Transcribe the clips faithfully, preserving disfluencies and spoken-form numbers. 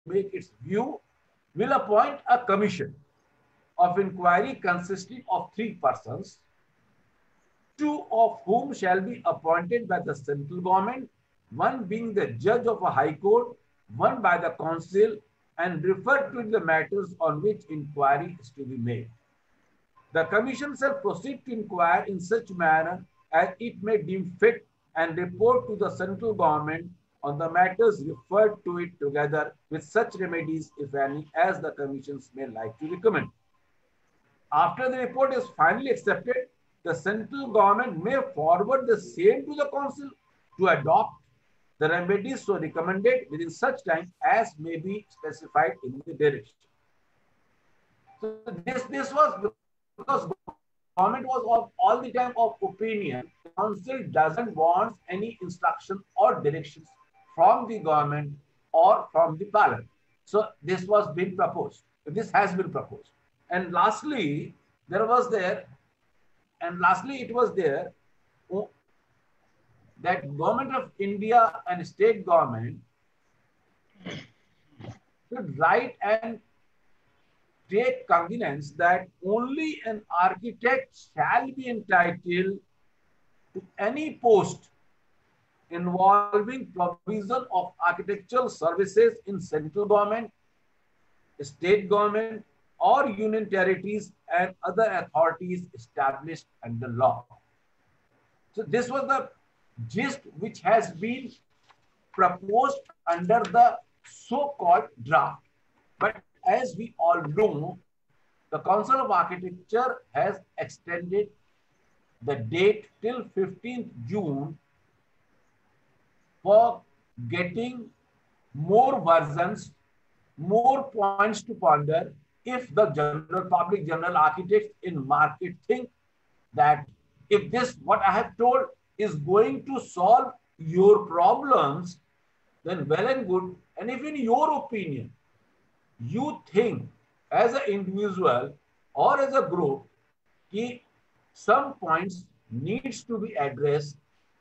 make its view, will appoint a commission of inquiry consisting of three persons, two of whom shall be appointed by the central government, one being the judge of a high court, one by the council, and referred to the matters on which inquiry is to be made. The commission shall proceed to inquire in such manner as it may deem fit and report to the central government on the matters referred to it together with such remedies, if any, as the commissions may like to recommend. After the report is finally accepted, the central government may forward the same to the council to adopt the remedies so recommended within such time as may be specified in the direction. So this, this was because government was of all the time of opinion, the council doesn't want any instruction or directions from the government or from the parliament. So this was being proposed. This has been proposed. And lastly, there was there, and lastly it was there that government of India and state government should write and take cognizance that only an architect shall be entitled to any post involving provision of architectural services in central government, state government, or union territories and other authorities established under law. So this was the gist which has been proposed under the so-called draft. But as we all know, the Council of Architecture has extended the date till fifteenth June for getting more versions, more points to ponder if the general public, general architects in market think that if this, what I have told, is going to solve your problems, then well and good. And if in your opinion, you think as an individual or as a group, कि some points needs to be addressed,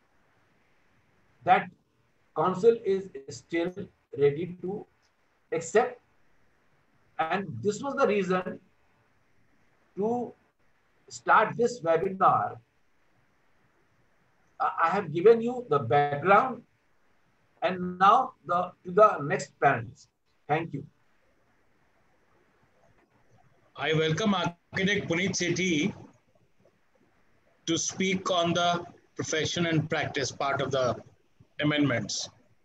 that council is still ready to accept. And this was the reason to start this webinar. I have given you the background, and now the to the next panelist. Thank you. I welcome architect Puneet Sethi to speak on the profession and practice part of the amendments.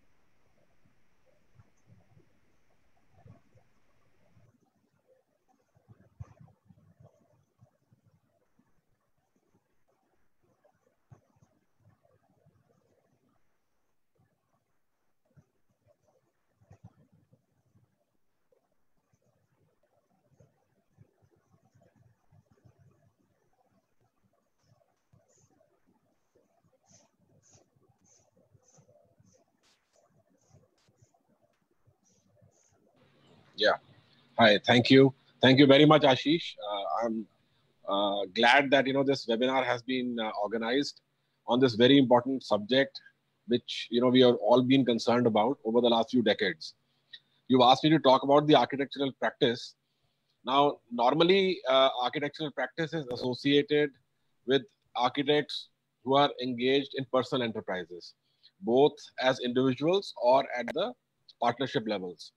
Yeah. Hi. Thank you. Thank you very much, Ashish. Uh, I'm uh, glad that, you know, this webinar has been uh, organized on this very important subject, which, you know, we have all been concerned about over the last few decades. You've asked me to talk about the architectural practice. Now, normally, uh, architectural practice is associated with architects who are engaged in personal enterprises, both as individuals or at the partnership levels.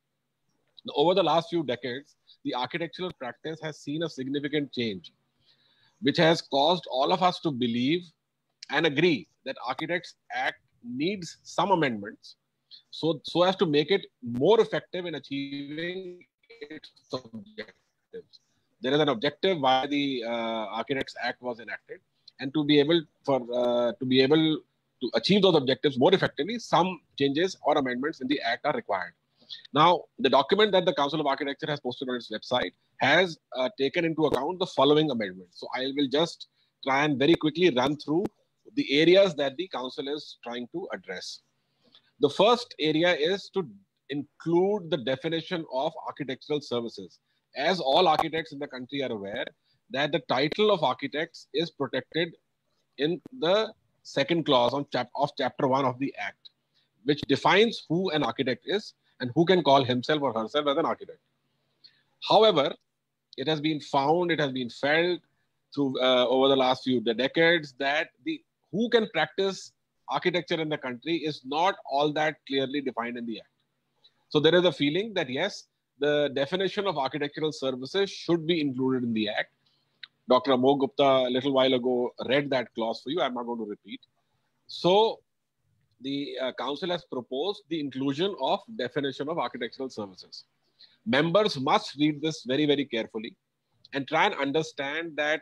Over the last few decades, the architectural practice has seen a significant change, which has caused all of us to believe and agree that Architects Act needs some amendments so, so as to make it more effective in achieving its objectives. There is an objective why the uh, Architects Act was enacted, and to be able for uh, to be able to achieve those objectives more effectively, some changes or amendments in the Act are required. Now, the document that the Council of Architecture has posted on its website has uh, taken into account the following amendments. So I will just try and very quickly run through the areas that the Council is trying to address. The first area is to include the definition of architectural services. As all architects in the country are aware, that the title of architects is protected in the second clause on chap of chapter one of the Act, which defines who an architect is. and who can call himself or herself as an architect. However, it has been found, it has been felt through uh, over the last few decades that the who can practice architecture in the country is not all that clearly defined in the Act. So there is a feeling that yes, the definition of architectural services should be included in the Act. Doctor Amol Gupta a little while ago read that clause for you. I'm not going to repeat. So the uh, council has proposed the inclusion of definition of architectural services. Members must read this very, very carefully and try and understand that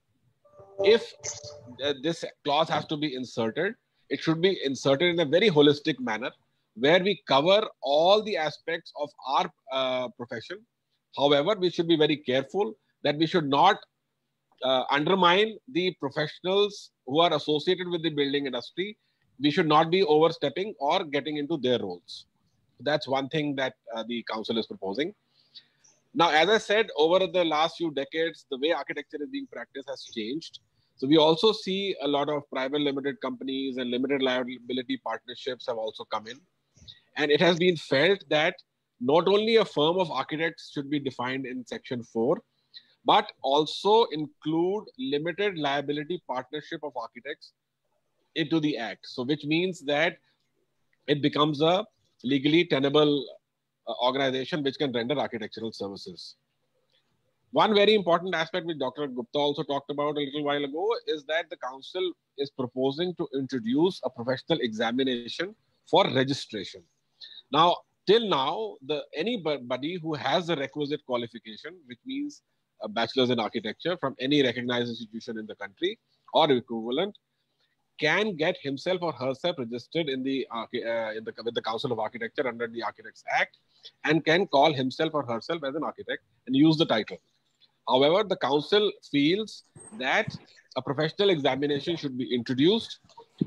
if uh, this clause has to be inserted, it should be inserted in a very holistic manner where we cover all the aspects of our uh, profession. However, we should be very careful that we should not uh, undermine the professionals who are associated with the building industry. We should not be overstepping or getting into their roles. That's one thing that uh, the council is proposing. Now, as I said, over the last few decades, the way architecture is being practiced has changed. So we also see a lot of private limited companies and limited liability partnerships have also come in. And it has been felt that not only a firm of architects should be defined in section four, but also include limited liability partnership of architects into the Act. So which means that it becomes a legally tenable uh, organization which can render architectural services. One very important aspect which Doctor Gupta also talked about a little while ago is that the council is proposing to introduce a professional examination for registration. Now, till now, the anybody who has the requisite qualification, which means a bachelor's in architecture from any recognized institution in the country or equivalent, can get himself or herself registered in the, uh, in the with the Council of Architecture under the Architects Act and can call himself or herself as an architect and use the title. However, the council feels that a professional examination should be introduced,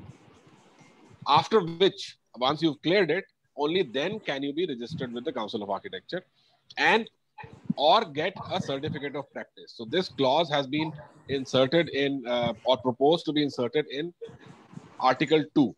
after which, once you've cleared it, only then can you be registered with the Council of Architecture and or get a certificate of practice. So this clause has been inserted in uh, or proposed to be inserted in Article two.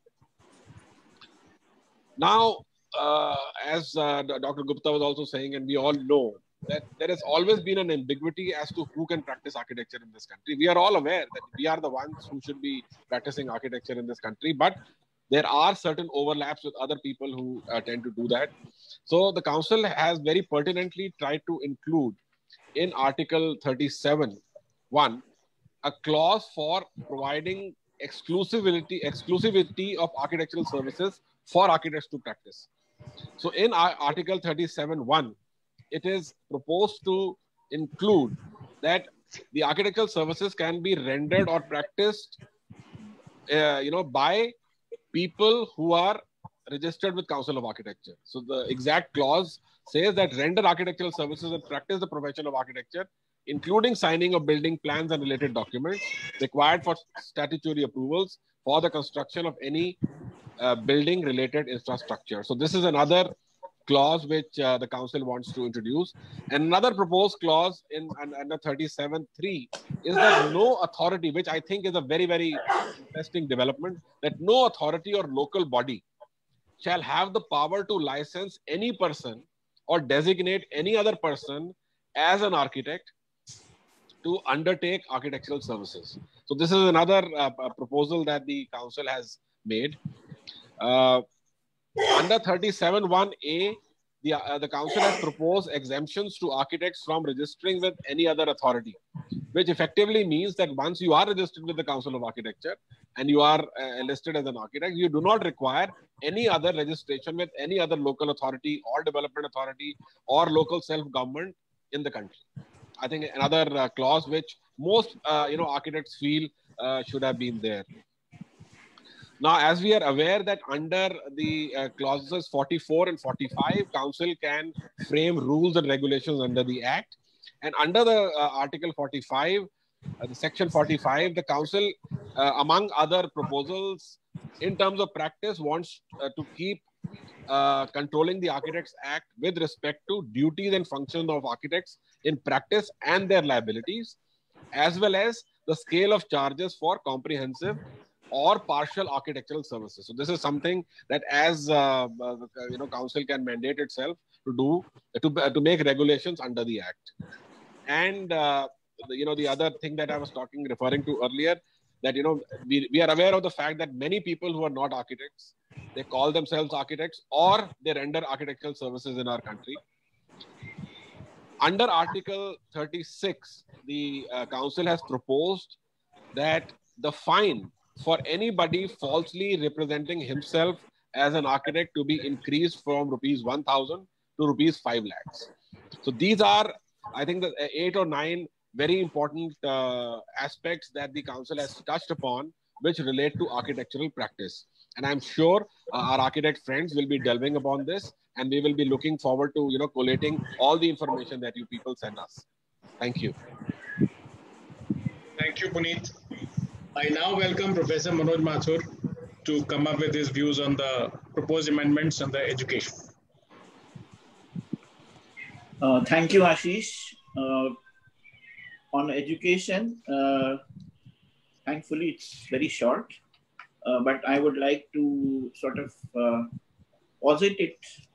Now, uh, as uh, Doctor Gupta was also saying, and we all know, that there has always been an ambiguity as to who can practice architecture in this country. We are all aware that we are the ones who should be practicing architecture in this country, but there are certain overlaps with other people who uh, tend to do that. So the council has very pertinently tried to include in Article thirty-seven one a clause for providing exclusivity, exclusivity of architectural services for architects to practice. So in Article thirty-seven one, it is proposed to include that the architectural services can be rendered or practiced, uh, you know, by people who are registered with Council of Architecture. So the exact clause says that render architectural services and practice the profession of architecture, including signing of building plans and related documents required for statutory approvals for the construction of any uh, building related infrastructure. So this is another clause which uh, the council wants to introduce. And another proposed clause in under thirty-seven three is that no authority, which I think is a very, very interesting development, that no authority or local body shall have the power to license any person or designate any other person as an architect to undertake architectural services. So this is another uh, proposal that the council has made. Uh, Under thirty-seven one A, the, uh, the council has proposed exemptions to architects from registering with any other authority, which effectively means that once you are registered with the Council of Architecture and you are uh, listed as an architect, you do not require any other registration with any other local authority or development authority or local self-government in the country. I think another uh, clause which most uh, you know architects feel uh, should have been there. Now, as we are aware that under the uh, clauses forty-four and forty-five, council can frame rules and regulations under the Act. And under the uh, Article forty-five, uh, the Section forty-five, the council, uh, among other proposals, in terms of practice, wants uh, to keep uh, controlling the Architects Act with respect to duties and functions of architects in practice and their liabilities, as well as the scale of charges for comprehensive or partial architectural services. So this is something that as uh, uh, you know, council can mandate itself to do, to, uh, to make regulations under the act. And uh, the, you know, the other thing that I was talking, referring to earlier, that, you know, we, we are aware of the fact that many people who are not architects, they call themselves architects or they render architectural services in our country. Under Article thirty-six, the uh, council has proposed that the fine for anybody falsely representing himself as an architect to be increased from rupees one thousand to rupees five lakhs. So these are, I think, the eight or nine very important uh, aspects that the council has touched upon, which relate to architectural practice. And I'm sure uh, our architect friends will be delving upon this, and we will be looking forward to, you know, collating all the information that you people send us. Thank you. Thank you, Puneet. I now welcome Professor Manoj Mathur to come up with his views on the proposed amendments on the education. Uh, thank you, Ashish. Uh, on education, uh, thankfully it's very short, uh, but I would like to sort of uh, posit it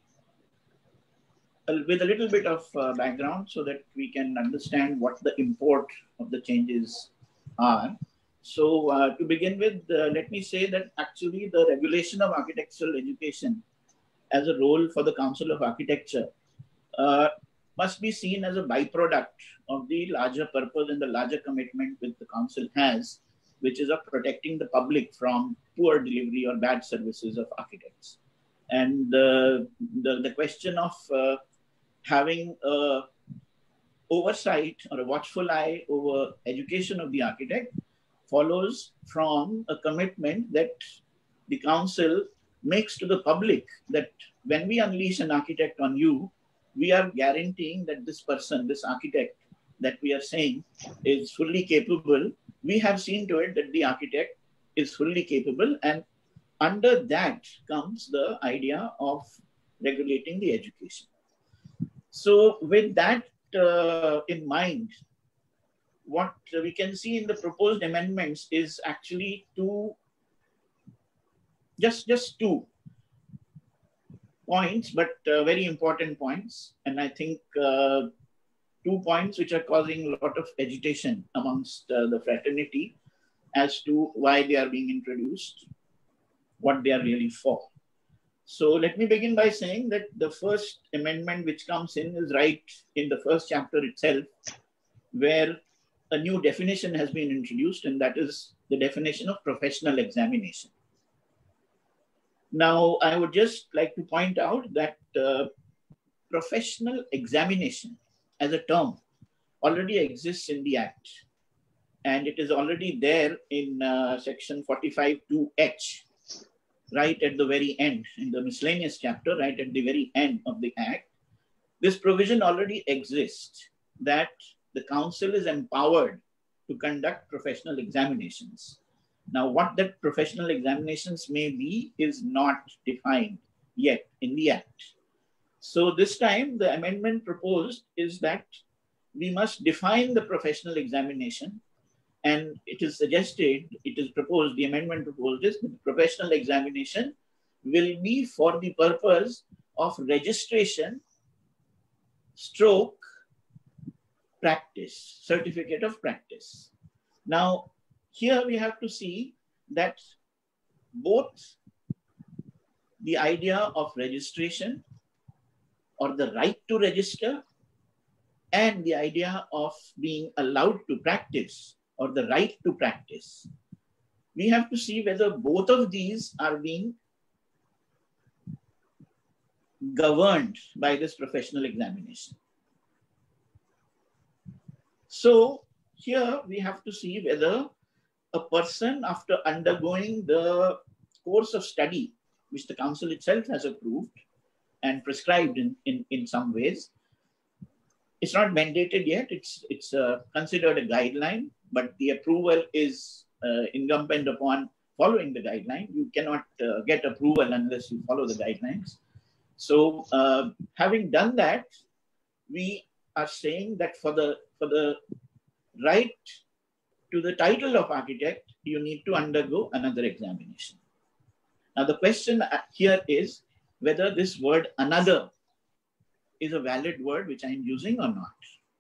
with a little bit of uh, background so that we can understand what the import of the changes are. So uh, to begin with, uh, let me say that actually the regulation of architectural education as a role for the Council of Architecture uh, must be seen as a byproduct of the larger purpose and the larger commitment which the Council has, which is of protecting the public from poor delivery or bad services of architects. And uh, the, the question of uh, having a oversight or a watchful eye over education of the architect follows from a commitment that the council makes to the public, that when we unleash an architect on you, we are guaranteeing that this person, this architect that we are saying is fully capable. We have seen to it that the architect is fully capable, and under that comes the idea of regulating the education. So with that uh, in mind, what we can see in the proposed amendments is actually two, just, just two points, but uh, very important points. And I think uh, two points which are causing a lot of agitation amongst uh, the fraternity as to why they are being introduced, what they are really for. So let me begin by saying that the first amendment which comes in is right in the first chapter itself, where a new definition has been introduced, and that is the definition of professional examination. Now, I would just like to point out that uh, professional examination as a term already exists in the Act, and it is already there in uh, section forty-five two H, right at the very end, in the miscellaneous chapter, right at the very end of the Act. This provision already exists, that the council is empowered to conduct professional examinations. Now, what that professional examinations may be is not defined yet in the Act. So this time, the amendment proposed is that we must define the professional examination, and it is suggested, it is proposed, the amendment proposed is that the professional examination will be for the purpose of registration, stroke, practice, certificate of practice. Now, here we have to see that both the idea of registration or the right to register and the idea of being allowed to practice or the right to practice, we have to see whether both of these are being governed by this professional examination. So here we have to see whether a person, after undergoing the course of study, which the council itself has approved and prescribed in, in, in some ways, it's not mandated yet, it's, it's uh, considered a guideline, but the approval is uh, incumbent upon following the guideline. You cannot uh, get approval unless you follow the guidelines. So uh, having done that, we are saying that for the, for the right to the title of architect, you need to undergo another examination. Now, the question here is whether this word another is a valid word which I am using or not.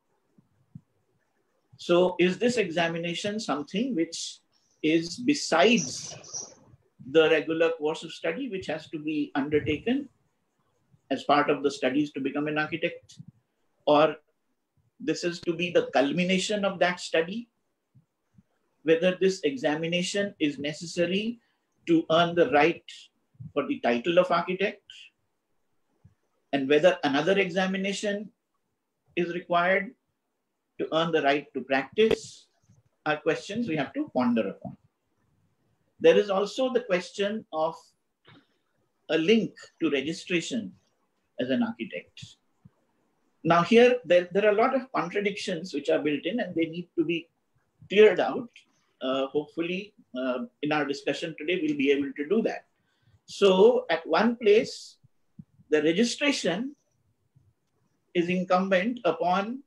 So is this examination something which is besides the regular course of study which has to be undertaken as part of the studies to become an architect? Or this is to be the culmination of that study? Whether this examination is necessary to earn the right for the title of architect, and whether another examination is required to earn the right to practice, are questions we have to ponder upon. There is also the question of a link to registration as an architect. Now here, there, there are a lot of contradictions which are built in and they need to be cleared out. Uh, hopefully, uh, in our discussion today, we'll be able to do that. So at one place, the registration is incumbent upon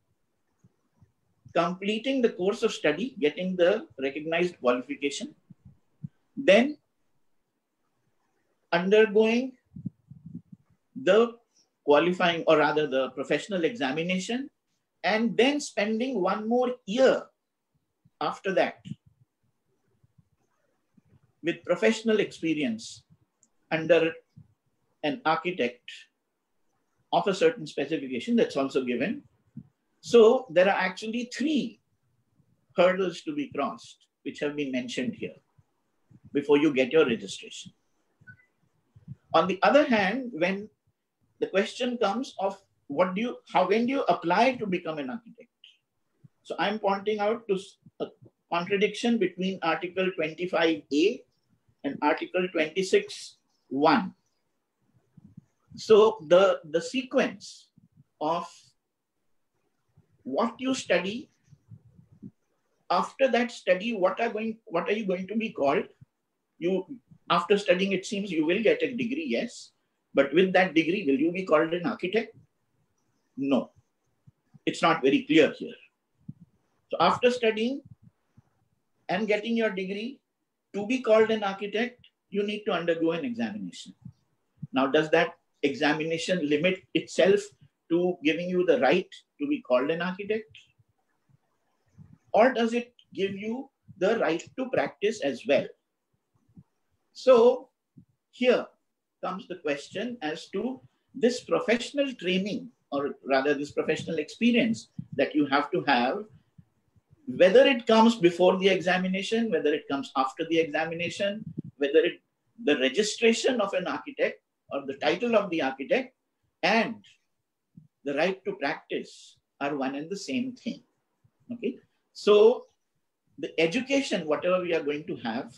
completing the course of study, getting the recognized qualification, then undergoing the qualifying, or rather the professional examination, and then spending one more year after that with professional experience under an architect of a certain specification that's also given. So there are actually three hurdles to be crossed, which have been mentioned here before you get your registration. On the other hand, when the question comes of what do you, how, when do you apply to become an architect? So I'm pointing out to a contradiction between Article twenty-five A and Article twenty-six one. So the, the sequence of what you study, after that study, what are going, what are you going to be called? You, after studying, it seems you will get a degree, yes. But with that degree, will you be called an architect? No, it's not very clear here. So after studying and getting your degree, to be called an architect, you need to undergo an examination. Now, does that examination limit itself to giving you the right to be called an architect? Or does it give you the right to practice as well? So here comes the question as to this professional training, or rather this professional experience that you have to have, whether it comes before the examination, whether it comes after the examination, whether it, the registration of an architect or the title of the architect and the right to practice are one and the same thing. Okay. So the education, whatever we are going to have,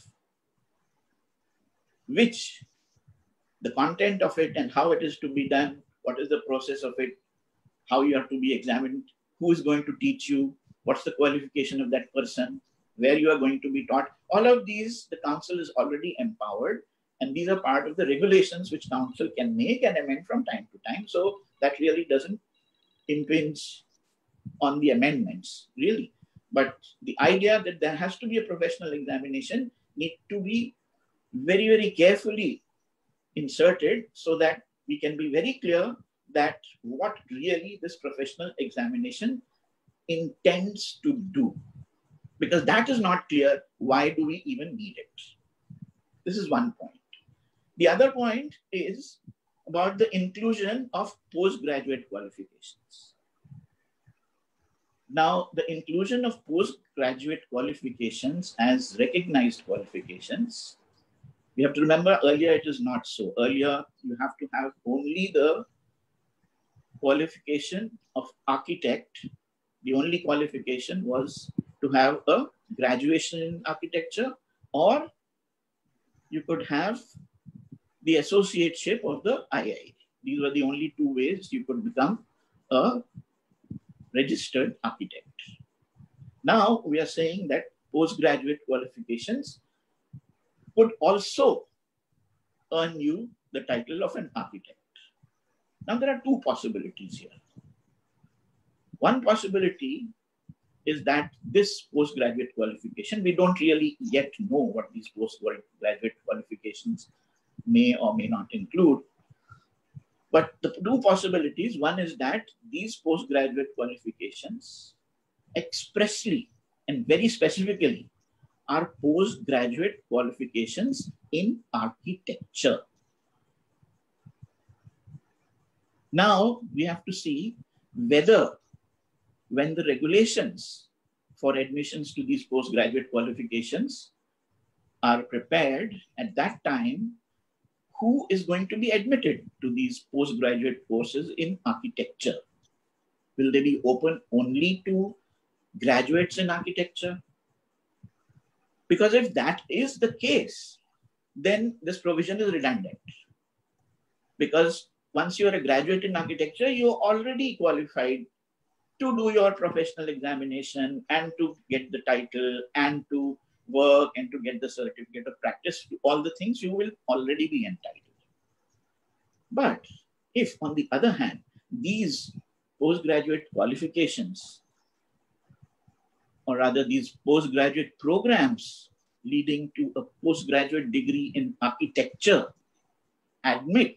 which the content of it and how it is to be done, what is the process of it, how you have to be examined, who is going to teach you, what's the qualification of that person, where you are going to be taught. All of these, the council is already empowered, and these are part of the regulations which council can make and amend from time to time. So that really doesn't impinge on the amendments, really. But the idea that there has to be a professional examination need to be very, very carefully inserted so that we can be very clear that what really this professional examination intends to do. Because that is not clear, why do we even need it? This is one point. The other point is about the inclusion of postgraduate qualifications. Now, the inclusion of postgraduate qualifications as recognized qualifications, we have to remember earlier it is not so. Earlier, you have to have only the qualification of architect. The only qualification was to have a graduation in architecture, or you could have the associateship of the I I A. These were the only two ways you could become a registered architect. Now we are saying that postgraduate qualifications could also earn you the title of an architect. Now there are two possibilities here. One possibility is that this postgraduate qualification, we don't really yet know what these postgraduate qualifications may or may not include. But the two possibilities, one is that these postgraduate qualifications expressly and very specifically are postgraduate qualifications in architecture. Now we have to see whether when the regulations for admissions to these postgraduate qualifications are prepared at that time, who is going to be admitted to these postgraduate courses in architecture? Will they be open only to graduates in architecture? Because if that is the case, then this provision is redundant. Because once you're a graduate in architecture, you're already qualified to do your professional examination and to get the title and to work and to get the certificate of practice. All the things you will already be entitled. But if, on the other hand, these postgraduate qualifications, or rather these postgraduate programs leading to a postgraduate degree in architecture, admit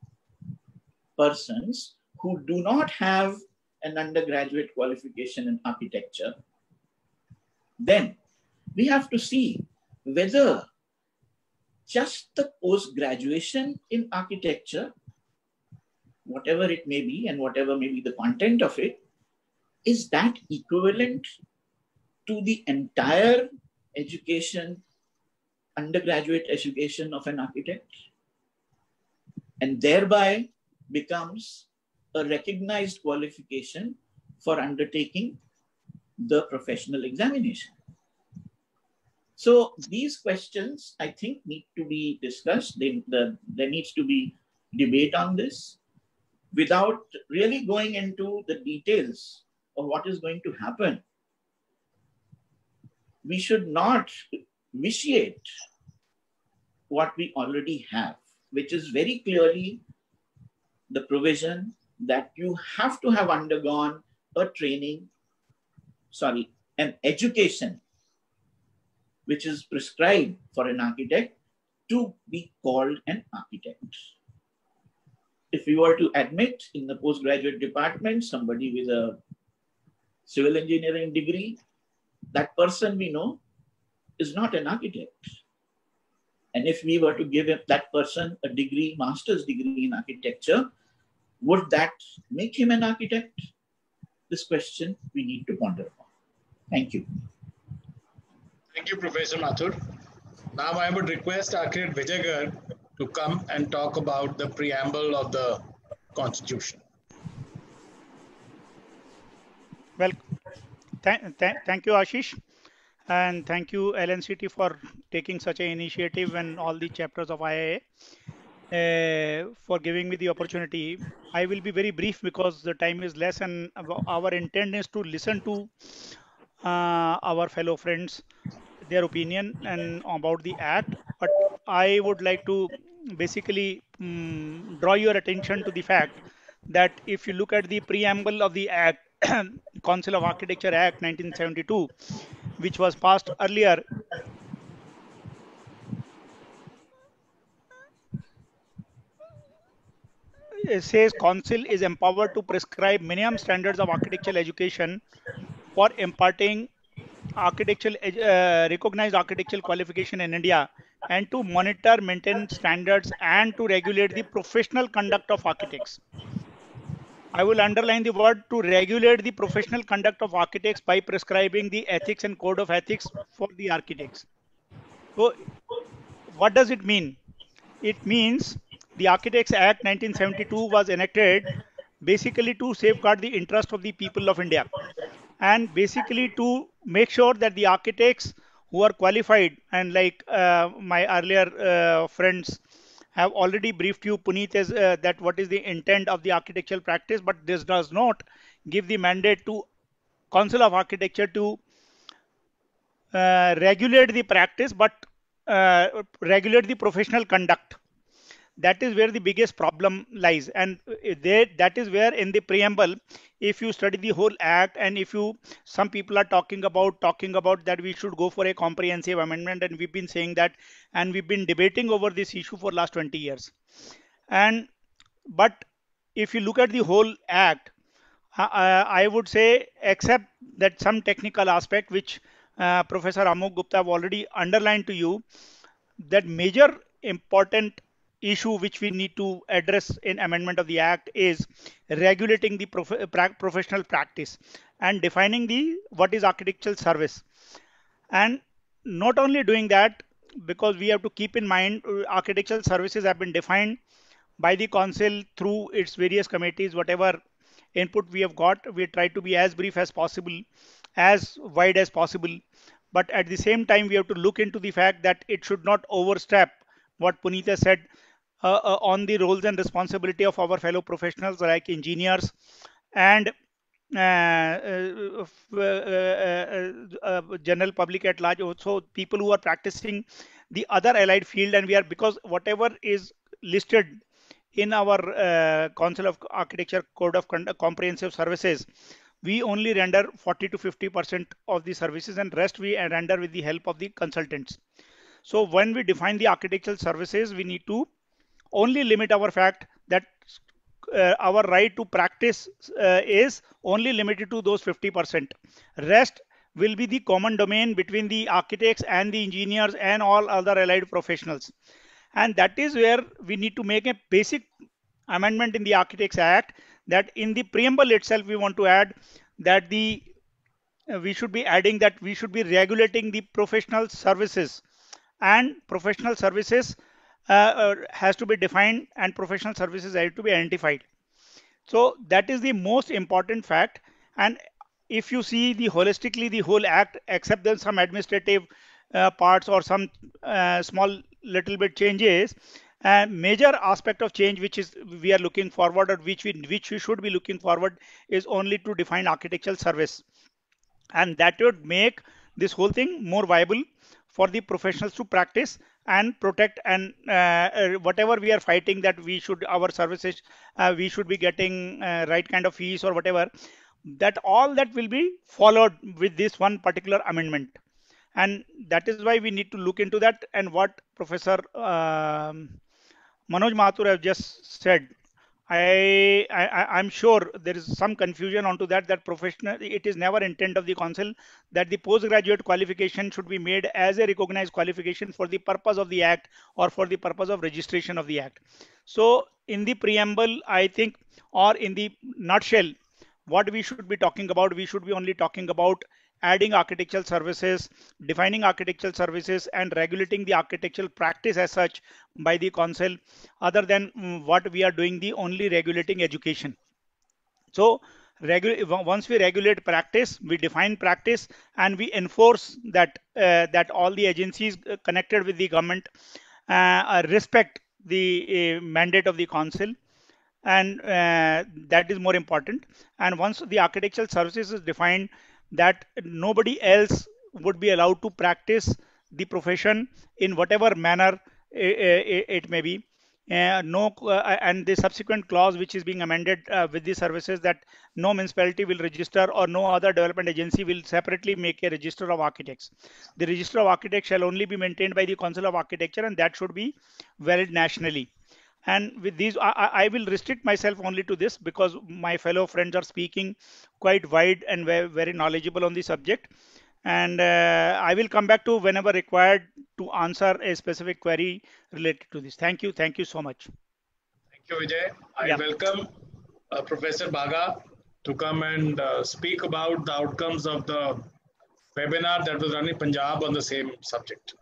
persons who do not have an undergraduate qualification in architecture, then we have to see whether just the post-graduation in architecture, whatever it may be and whatever may be the content of it, is that equivalent to the entire education, undergraduate education of an architect, and thereby becomes a recognized qualification for undertaking the professional examination. So these questions, I think, need to be discussed. They, the, there needs to be debate on this without really going into the details of what is going to happen. We should not vitiate what we already have, which is very clearly the provision that you have to have undergone a training, sorry, an education which is prescribed for an architect to be called an architect. If we were to admit in the postgraduate department somebody with a civil engineering degree, that person we know is not an architect. And if we were to give that person a degree, master's degree in architecture, would that make him an architect? This question we need to ponder upon. Thank you. Thank you, Professor Mathur. Now I would request Architect Vijayagar to come and talk about the preamble of the Constitution. Well, th th thank you, Ashish. And thank you, L N C T, for taking such an initiative and all the chapters of I I A. Uh, for giving me the opportunity. I will be very brief because the time is less and our intent is to listen to uh, our fellow friends, their opinion and about the Act. But I would like to basically um, draw your attention to the fact that if you look at the preamble of the Act, Council of Architecture Act nineteen seventy-two, which was passed earlier, it says Council is empowered to prescribe minimum standards of architectural education for imparting architectural uh, recognized architectural qualification in India and to monitor, maintain standards and to regulate the professional conduct of architects. I will underline the word to regulate the professional conduct of architects by prescribing the ethics and code of ethics for the architects. So what does it mean? It means the Architects Act nineteen seventy-two was enacted basically to safeguard the interest of the people of India and basically to make sure that the architects who are qualified, and like uh, my earlier uh, friends have already briefed you, Puneet, is uh, that what is the intent of the architectural practice, but this does not give the mandate to Council of Architecture to uh, regulate the practice, but uh, regulate the professional conduct. that is where the biggest problem lies. And there, that is where in the preamble, if you study the whole act, and if you, some people are talking about talking about that we should go for a comprehensive amendment, and we've been saying that, and we've been debating over this issue for last twenty years. And but if you look at the whole act, uh, I would say, except that some technical aspect which uh, Professor Amok Gupta have already underlined to you, that major important issue which we need to address in amendment of the act is regulating the prof professional practice and defining the what is architectural service. And not only doing that, because we have to keep in mind uh, architectural services have been defined by the council through its various committees. Whatever input we have got, we try to be as brief as possible, as wide as possible. But at the same time, we have to look into the fact that it should not overstep what Punita said uh, uh, on the roles and responsibility of our fellow professionals like engineers and uh, uh, uh, uh, uh, general public at large, also people who are practicing the other allied field. And we are, because whatever is listed in our uh, Council of Architecture Code of Conduct Comprehensive Services, we only render forty to fifty percent of the services, and rest we render with the help of the consultants. So when we define the architectural services, we need to only limit our fact that uh, our right to practice uh, is only limited to those fifty percent. Rest will be the common domain between the architects and the engineers and all other allied professionals. And that is where we need to make a basic amendment in the Architects Act, that in the preamble itself we want to add that the uh, we should be adding that we should be regulating the professional services, and professional services uh, uh, has to be defined, and professional services have to be identified. So that is the most important fact. And if you see the holistically the whole act, except then some administrative uh, parts or some uh, small little bit changes, a uh, major aspect of change which is we are looking forward, or which we which we should be looking forward, is only to define architectural service, and that would make this whole thing more viable for the professionals to practice and protect. And uh, uh, whatever we are fighting, that we should our services uh, we should be getting uh, right kind of fees or whatever, that all that will be followed with this one particular amendment. And that is why we need to look into that. And what Professor um, Manoj Mathur have just said, I, I I'm sure there is some confusion onto that, that professional, it is never intent of the council that the postgraduate qualification should be made as a recognized qualification for the purpose of the act or for the purpose of registration of the act. So in the preamble, I think, or in the nutshell, what we should be talking about, we should be only talking about adding architectural services, defining architectural services, and regulating the architectural practice as such by the council, other than um, what we are doing, the only regulating education. So once we regulate practice, we define practice, and we enforce that uh, that all the agencies connected with the government uh, respect the uh, mandate of the council. And uh, that is more important. And once the architectural services is defined, that nobody else would be allowed to practice the profession in whatever manner it, it may be. Uh, no, uh, and the subsequent clause which is being amended uh, with the services, that no municipality will register or no other development agency will separately make a register of architects. The register of architects shall only be maintained by the Council of Architecture, and that should be valid nationally. And with these, I, I will restrict myself only to this, because my fellow friends are speaking quite wide and very, very knowledgeable on the subject. And uh, I will come back to whenever required to answer a specific query related to this. Thank you. Thank you so much. Thank you, Vijay. I yeah. welcome uh, Professor Baga to come and uh, speak about the outcomes of the webinar that was run in Punjab on the same subject.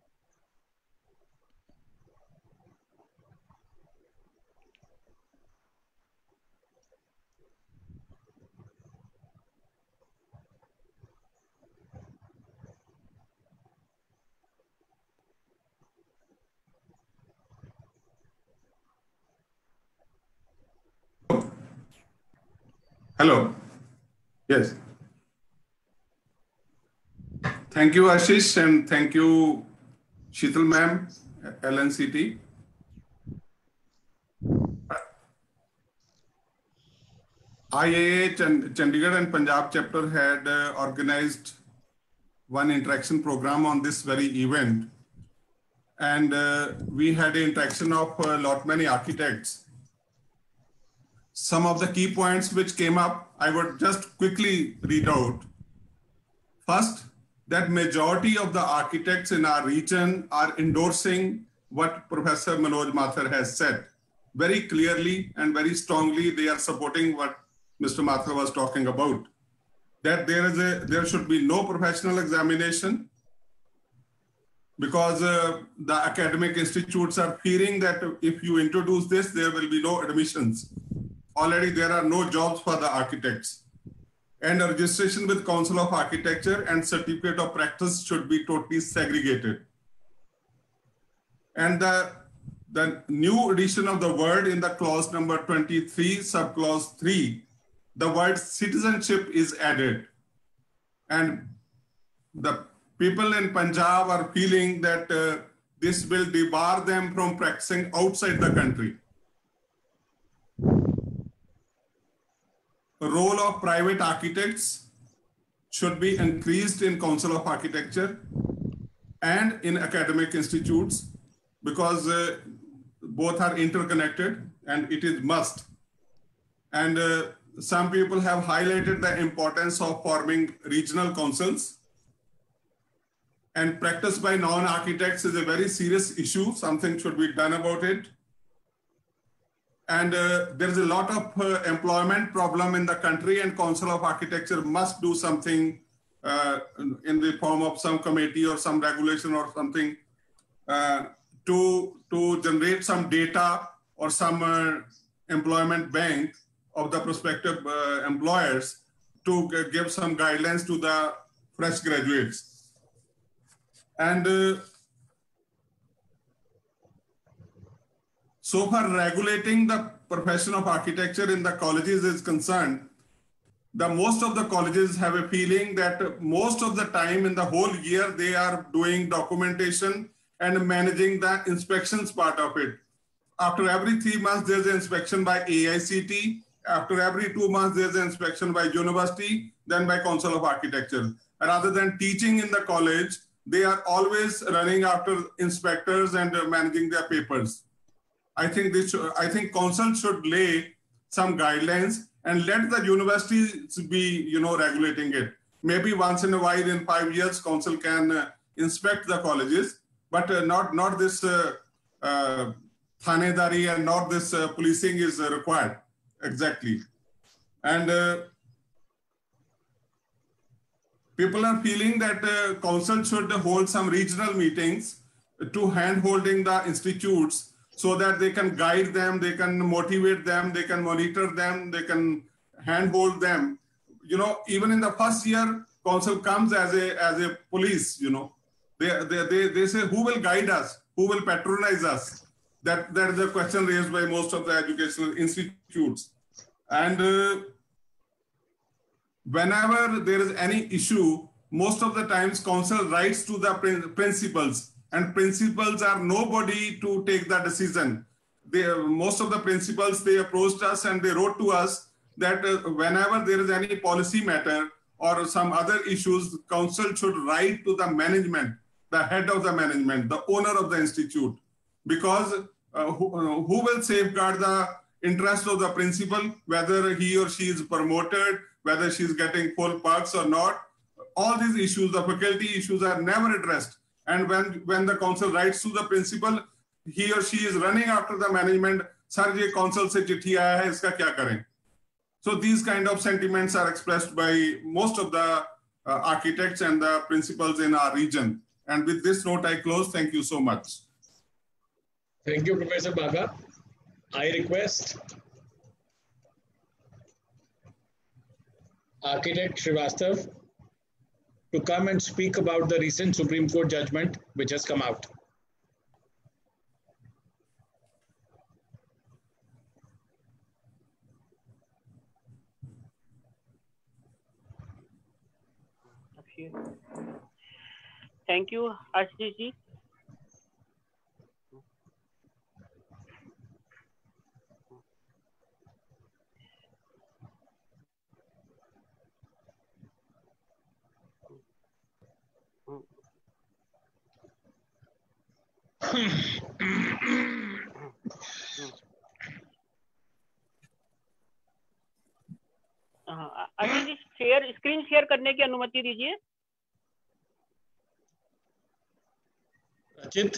Hello. Yes. Thank you, Ashish, and thank you, Sheetal ma'am, L N C T. I A A Chand- Chandigarh and Punjab chapter had uh, organized one interaction program on this very event. And uh, we had an interaction of a lot many architects. Some of the key points which came up, I would just quickly read out. First, that majority of the architects in our region are endorsing what Professor Manoj Mathur has said. Very clearly and very strongly, they are supporting what Mister Mathur was talking about. That there is a there should be no professional examination, because uh, the academic institutes are fearing that if you introduce this, there will be no admissions. Already there are no jobs for the architects. And a registration with Council of Architecture and certificate of practice should be totally segregated. And the, the new addition of the word in the clause number twenty-three, subclause three, the word citizenship is added. And the people in Punjab are feeling that uh, this will debar them from practicing outside the country. The role of private architects should be increased in Council of Architecture and in academic institutes, because uh, both are interconnected and it is must. And uh, some people have highlighted the importance of forming regional councils. And practice by non-architects is a very serious issue. Something should be done about it. And uh, there is a lot of uh, employment problem in the country, and Council of Architecture must do something uh, in the form of some committee or some regulation or something uh, to, to generate some data or some uh, employment bank of the prospective uh, employers to give some guidelines to the fresh graduates. And uh, so far regulating the profession of architecture in the colleges is concerned, the most of the colleges have a feeling that most of the time in the whole year they are doing documentation and managing the inspections part of it. After every three months, there's an inspection by A I C T. After every two months, there's an inspection by university, then by Council of Architecture. Rather than teaching in the college, they are always running after inspectors and uh, managing their papers. I think this. Should, I think council should lay some guidelines and let the universities be, you know, regulating it. Maybe once in a while, in five years, council can uh, inspect the colleges, but uh, not not this uh, uh, thanedari and not this uh, policing is uh, required exactly. And uh, people are feeling that uh, council should hold some regional meetings to hand-holding the institutes so that they can guide them, they can motivate them, they can monitor them, they can handhold them. You know, even in the first year, council comes as a as a police, you know. They, they, they, they say, who will guide us? Who will patronize us? That, that is a question raised by most of the educational institutes. And uh, whenever there is any issue, most of the times council writes to the principals, and principals are nobody to take the decision. They, most of the principals, they approached us and they wrote to us that uh, whenever there is any policy matter or some other issues, council should write to the management, the head of the management, the owner of the institute, because uh, who, uh, who will safeguard the interest of the principal, whether he or she is promoted, whether she is getting full perks or not. All these issues, the faculty issues, are never addressed. And when, when the council writes to the principal, he or she is running after the management, sir, ye council se chithi aaya hai, iska kya kare? So these kind of sentiments are expressed by most of the uh, architects and the principals in our region. And with this note, I close. Thank you so much. Thank you, Professor Baga. I request Architect Srivastav to come and speak about the recent Supreme Court judgment which has come out. Thank you, Ashish ji. Ashish ji share screen share करने की अनुमति दीजिए। Rachit?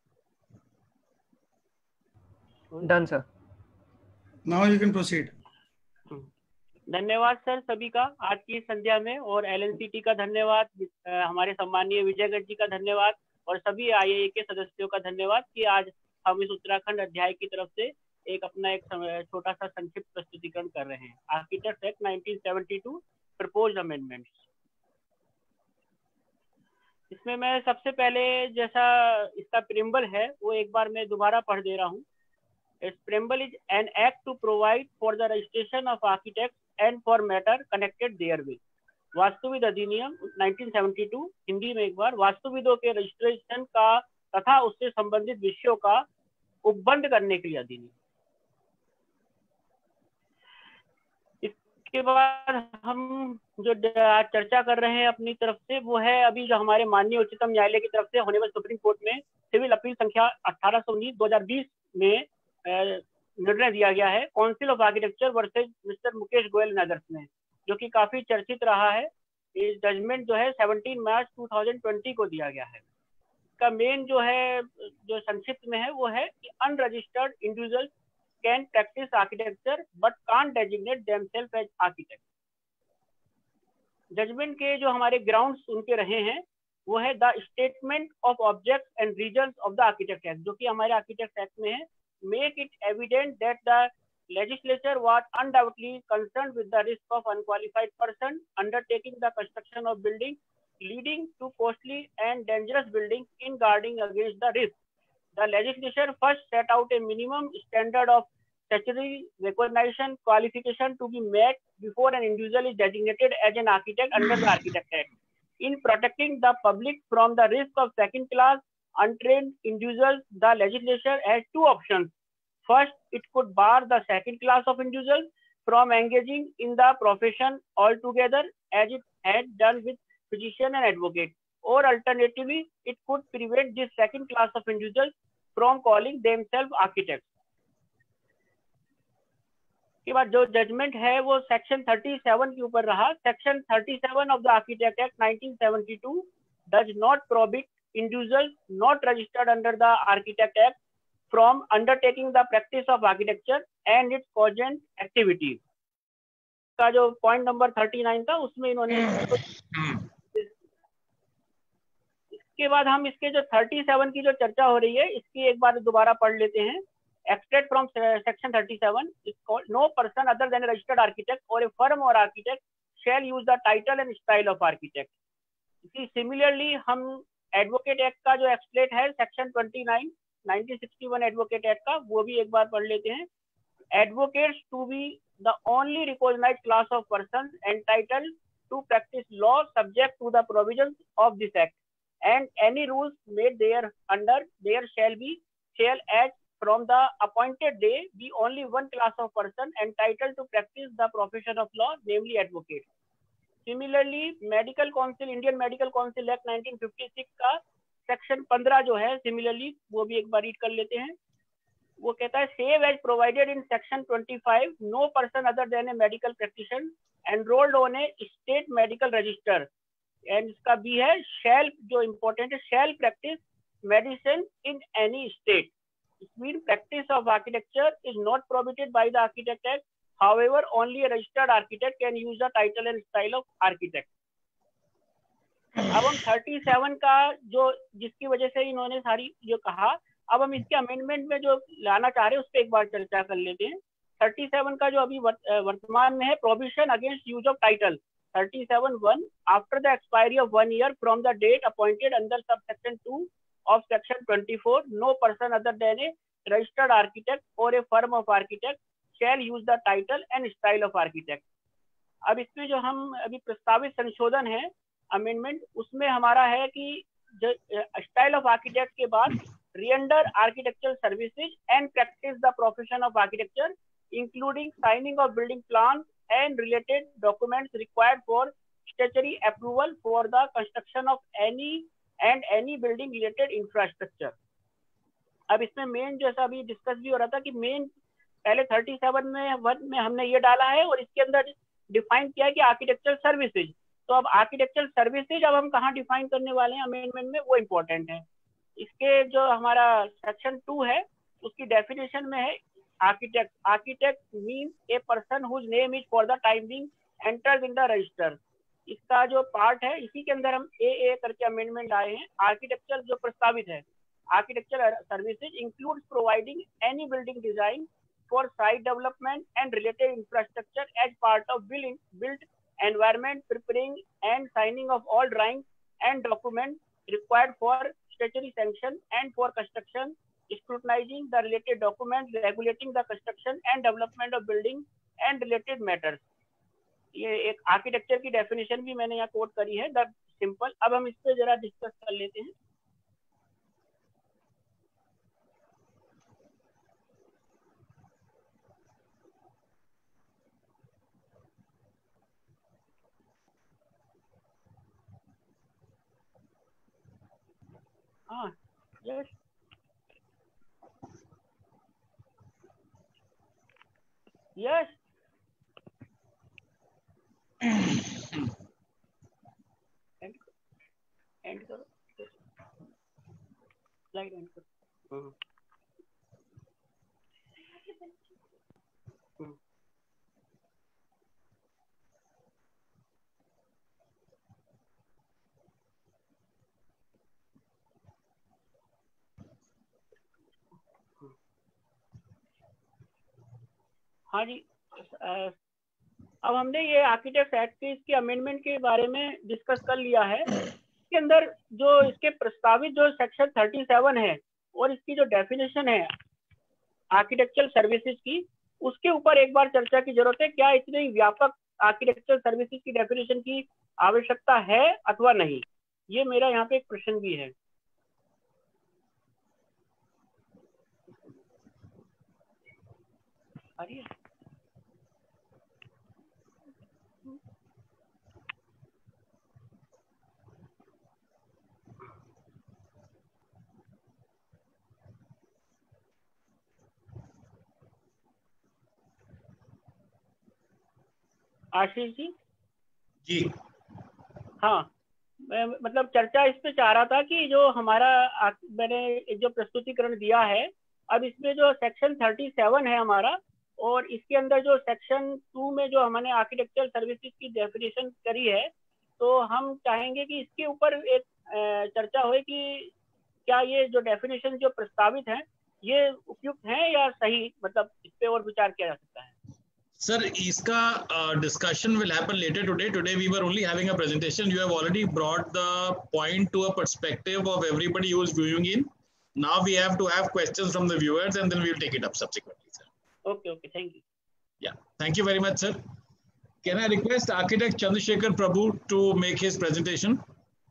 Done, sir. Now you can proceed. धन्यवाद sir सभी का आज की संध्या में, और एलएनसीटी का धन्यवाद, हमारे सम्मानीय विजय गर्ग जी का धन्यवाद, और सभी आईआईए के सदस्यों का धन्यवाद कि आज हम इस उत्तराखंड अध्याय की तरफ से एक अपना एक छोटा सा संक्षिप्त प्रस्तुतिकरण कर रहे हैं। Architect act nineteen seventy two proposed amendments. इसमें मैं सबसे पहले जैसा इसका प्रिम्बल है वो एक बार मैं दोबारा पढ़ दे रहा हूँ। Its preamble is an act to provide for the registration of architects and for matter connected therewith. वास्तुविद अधिनियम नाइनटीन सेवेंटी टू, हिंदी में एक बार, वास्तुविदों के रजिस्ट्रेशन का तथा उससे संबंधित विषयों का उपबंध करने के लिए अधिनियम। इसके बाद हम जो चर्चा कर रहे हैं अपनी तरफ से वो है अभी जो हमारे माननीय उच्चतम न्यायालय की तरफ से होने वाले सुप्रीम कोर्ट में सिविल अपील संख्या अठारह सौ उन्नीस दो हजार बीस में निर्णय दिया गया है Council of Architecture versus mister Mukesh Goyal and others में, जो कि काफी चर्चित रहा है। ये जजमेंट जो है सत्रह मार्च दो हज़ार बीस को दिया गया है। इसका मेन जो है जो संक्षिप्त में है वो है कि unregistered individuals can practise architecture but can't designate themselves as architect. Judgement के जो हमारे ग्राउंड्स उनके रहे हैं वो है the statement of objects and reasons of the architect act, जो कि हमारे आर्किटेक्ट एक्ट में है। Make it evident that the legislature was undoubtedly concerned with the risk of unqualified person undertaking the construction of buildings leading to costly and dangerous buildings in guarding against the risk. The legislature first set out a minimum standard of statutory recognition qualification to be met before an individual is designated as an architect under the Architect Act. In protecting the public from the risk of second class untrained individuals, the legislature has two options. First, it could bar the second class of individuals from engaging in the profession altogether, as it had done with physician and advocate. Or alternatively, it could prevent this second class of individuals from calling themselves architects. के बाद जो judgement है वो section सैंतीस के ऊपर रहा। Section सैंतीस of the architect act nineteen seventy two does not prohibit individuals not registered under the Architect Act from undertaking the practice of architecture and its cogent activities. का जो पॉइंट नंबर उनतालीस था उसमें इन्होंने इसके बाद हम इसके जो सैंतीस की जो चर्चा हो रही है इसकी एक बार दोबारा पढ़ लेते हैं। Extract from section thirty-seven is called no person other than a registered architect or a firm or architect shall use the title and style of architect. इसी सिमिलरली हम एडवोकेट एक्ट का जो एक्सप्लेट है सेक्शन उनतीस nineteen sixty one advocate act का, वो भी एक बार पढ़ लेते हैं। Advocates to be the only recognised class of person entitled to practise law subject to the provisions of this act and any rules made thereunder there shall be shall as from the appointed day be only one class of person entitled to practice the profession of law namely advocate. Similarly medical council Indian medical council act nineteen fifty six का section पंद्रह जो है similarly वो भी एक बार read कर लेते हैं। वो कहता है save as provided in section twenty five no person other than a medical practitioner enrolled on a state medical register and इसका भी है शैल, जो इम्पोर्टेंट है, shall practice medicine in any state. It mean practice of architecture is not prohibited by the architect act, however only a registered architect can use the title and style of architect. अब हम सैंतीस का जो जिसकी वजह से इन्होंने सारी जो कहा, अब हम इसके अमेंडमेंट में जो लाना चाह रहे हैं उस पर एक बार चर्चा कर लेते हैं। सैंतीस का जो अभी वर्तमान में है prohibition against use of title सैंतीस one after the expiry of one year from the date appointed under sub section two of section twenty four no person other than a registered architect और a firm of architect shall use the title and style of architect. अब इसमें जो हम अभी प्रस्तावित संशोधन है amendment, उसमें हमारा है कि स्टाइल ऑफ आर्किटेक्ट के बाद re-under architectural services and practice the profession of architecture including signing of building plans and related documents required for statutory approval for the construction of any and any building related infrastructure. अब इसमें main जैसा अभी discuss भी हो रहा था कि main पहले सैंतीस में वन में हमने ये डाला है और इसके अंदर डिफाइन किया कि आर्किटेक्चरल सर्विसेज। तो अब आर्किटेक्चरल सर्विसेज अब हम कहाँ डिफाइन करने वाले हैं अमेंडमेंट में, वो इम्पोर्टेंट है। इसके जो हमारा सेक्शन टू है उसकी डेफिनेशन में है architect. Architect mean a person whose name is for the time being entered in the register. इसका जो पार्ट है इसी के अंदर हम ए ए करके अमेंडमेंट आए हैं। आर्किटेक्चर जो प्रस्तावित है, architecture services includes providing any building design for site development and related infrastructure as part of built environment, preparing and signing of all drawings and documents required for statutory sanction and for construction, scrutinizing the related documents, regulating the construction and development of building and related matters। ये एक architecture की definition भी मैंने यहाँ coat करी है, the simple. अब हम इस पे जरा डिस्कस कर लेते हैं। हाँ, यस, यस, एंड करो, स्लाइड एंड करो। हाँ जी, अब हमने ये आर्किटेक्ट एक्ट के इसके अमेंडमेंट के बारे में डिस्कस कर लिया है। इसके अंदर जो इसके प्रस्तावित जो सेक्शन थर्टी सेवन है और इसकी जो डेफिनेशन है आर्किटेक्चरल सर्विसेज की, उसके ऊपर एक बार चर्चा की जरूरत है। क्या इतनी व्यापक आर्किटेक्चरल सर्विसेज की डेफिनेशन की आवश्यकता है अथवा नहीं, ये मेरा यहाँ पे एक प्रश्न भी है। अरे आशीष जी जी हाँ, मैं मतलब चर्चा इस पे चाह रहा था कि जो हमारा मैंने जो प्रस्तुतिकरण दिया है, अब इसमें जो सेक्शन थर्टी सेवन है हमारा, और इसके अंदर जो सेक्शन टू में जो हमने आर्किटेक्चरल सर्विसेज की डेफिनेशन करी है, तो हम चाहेंगे कि इसके ऊपर एक चर्चा हो कि क्या ये जो डेफिनेशन जो प्रस्तावित है ये उपयुक्त है या सही, मतलब इस पे और विचार किया जा सकता है। Sir, इसका uh, discussion will happen later today. Today we were only having a presentation. You have already brought the point to a perspective of everybody who is viewing in. Now we have to have questions from the viewers and then we will take it up subsequently, sir. Okay, okay, thank you. Yeah, thank you very much, sir. Can I request Architect Chandrasekhar Prabhu to make his presentation?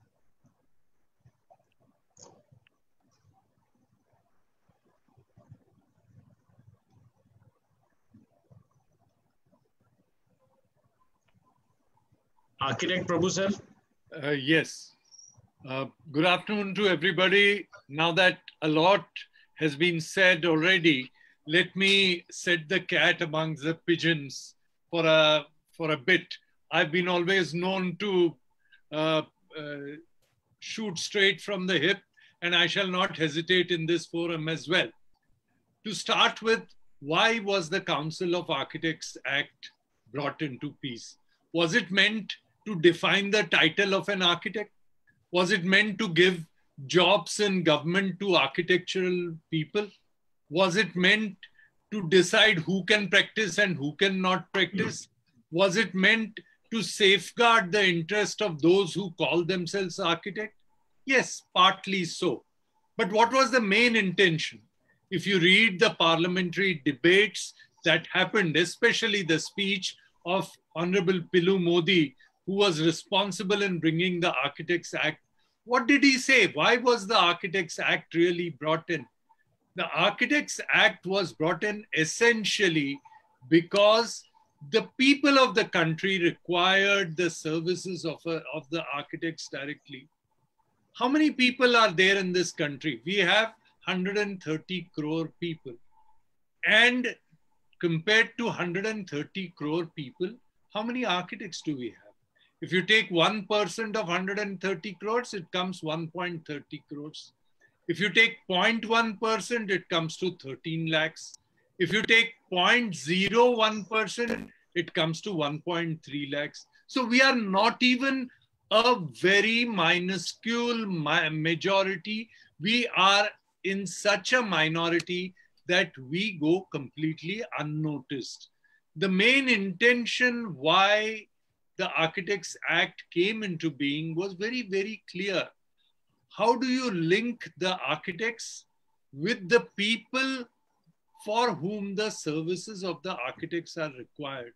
Architect Prabhu, sir. Uh, yes. Uh, good afternoon to everybody. Now that a lot has been said already, let me set the cat amongst the pigeons for a, for a bit. I've been always known to uh, uh, shoot straight from the hip, and I shall not hesitate in this forum as well. To start with, why was the Council of Architects Act brought into peace? Was it meant to define the title of an architect? Was it meant to give jobs in government to architectural people? Was it meant to decide who can practice and who cannot practice? Was it meant to safeguard the interest of those who call themselves architects? Yes, partly so. But what was the main intention? If you read the parliamentary debates that happened, especially the speech of Honorable Pilu Modi, who was responsible in bringing the Architects Act, what did he say? Why was the Architects Act really brought in? The Architects Act was brought in essentially because the people of the country required the services of, a, of the architects directly. How many people are there in this country? We have one hundred thirty crore people. And compared to one hundred thirty crore people, How many architects do we have? If you take one percent of one hundred thirty crores, it comes one point three zero crores. If you take zero point one percent, it comes to thirteen lakhs. If you take zero point zero one percent, it comes to one point three lakhs. So we are not even a very minuscule majority. We are in such a minority that we go completely unnoticed. The main intention why the Architects Act came into being was very, very clear. How do you link the architects with the people for whom the services of the architects are required?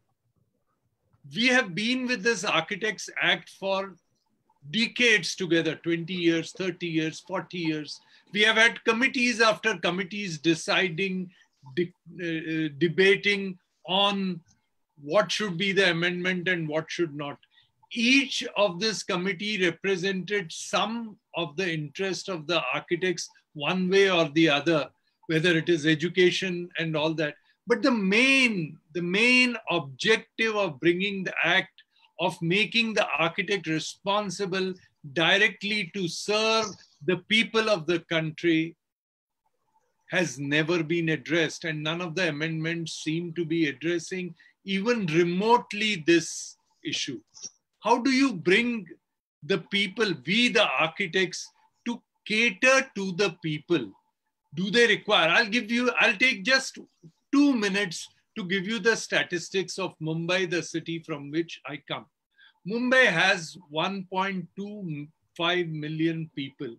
We have been with this Architects Act for decades together, twenty years, thirty years, forty years. We have had committees after committees deciding, de uh, debating on what should be the amendment and what should not. Each of this committee represented some of the interest of the architects one way or the other, whether it is education and all that. But the main, the main objective of bringing the act, of making the architect responsible directly to serve the people of the country, has never been addressed, and none of the amendments seem to be addressing even remotely this issue. How do you bring the people, we the architects, to cater to the people? Do they require? I'll give you, I'll take just two minutes to give you the statistics of Mumbai, the city from which I come. Mumbai has one point two five million people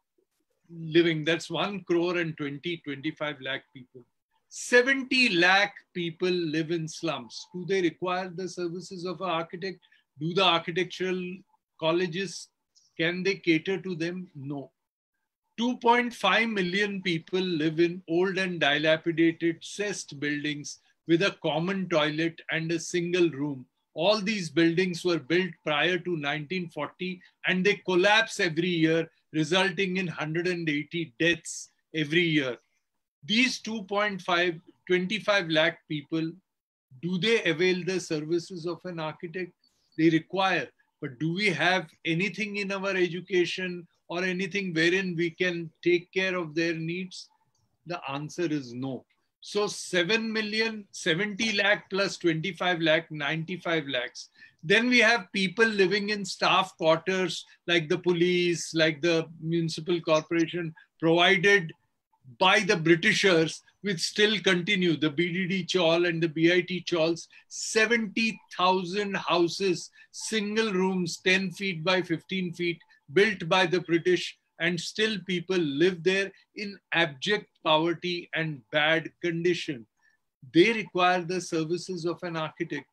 living. That's one crore and twenty, twenty-five lakh people. seventy lakh people live in slums. Do they require the services of an architect? Do the architectural colleges, can they cater to them? No. two point five million people live in old and dilapidated cessed buildings with a common toilet and a single room. All these buildings were built prior to nineteen forty and they collapse every year, resulting in one hundred eighty deaths every year. These two point five, twenty-five lakh people, do they avail the services of an architect? They require. But do we have anything in our education or anything wherein we can take care of their needs? The answer is no. So seven million, seventy lakh plus twenty-five lakh, ninety-five lakhs. Then we have people living in staff quarters like the police, like the municipal corporation, provided by the Britishers, which still continue, the B D D chawl and the B I T chawls, seventy thousand houses, single rooms, ten feet by fifteen feet, built by the British, and still people live there in abject poverty and bad condition. They require the services of an architect.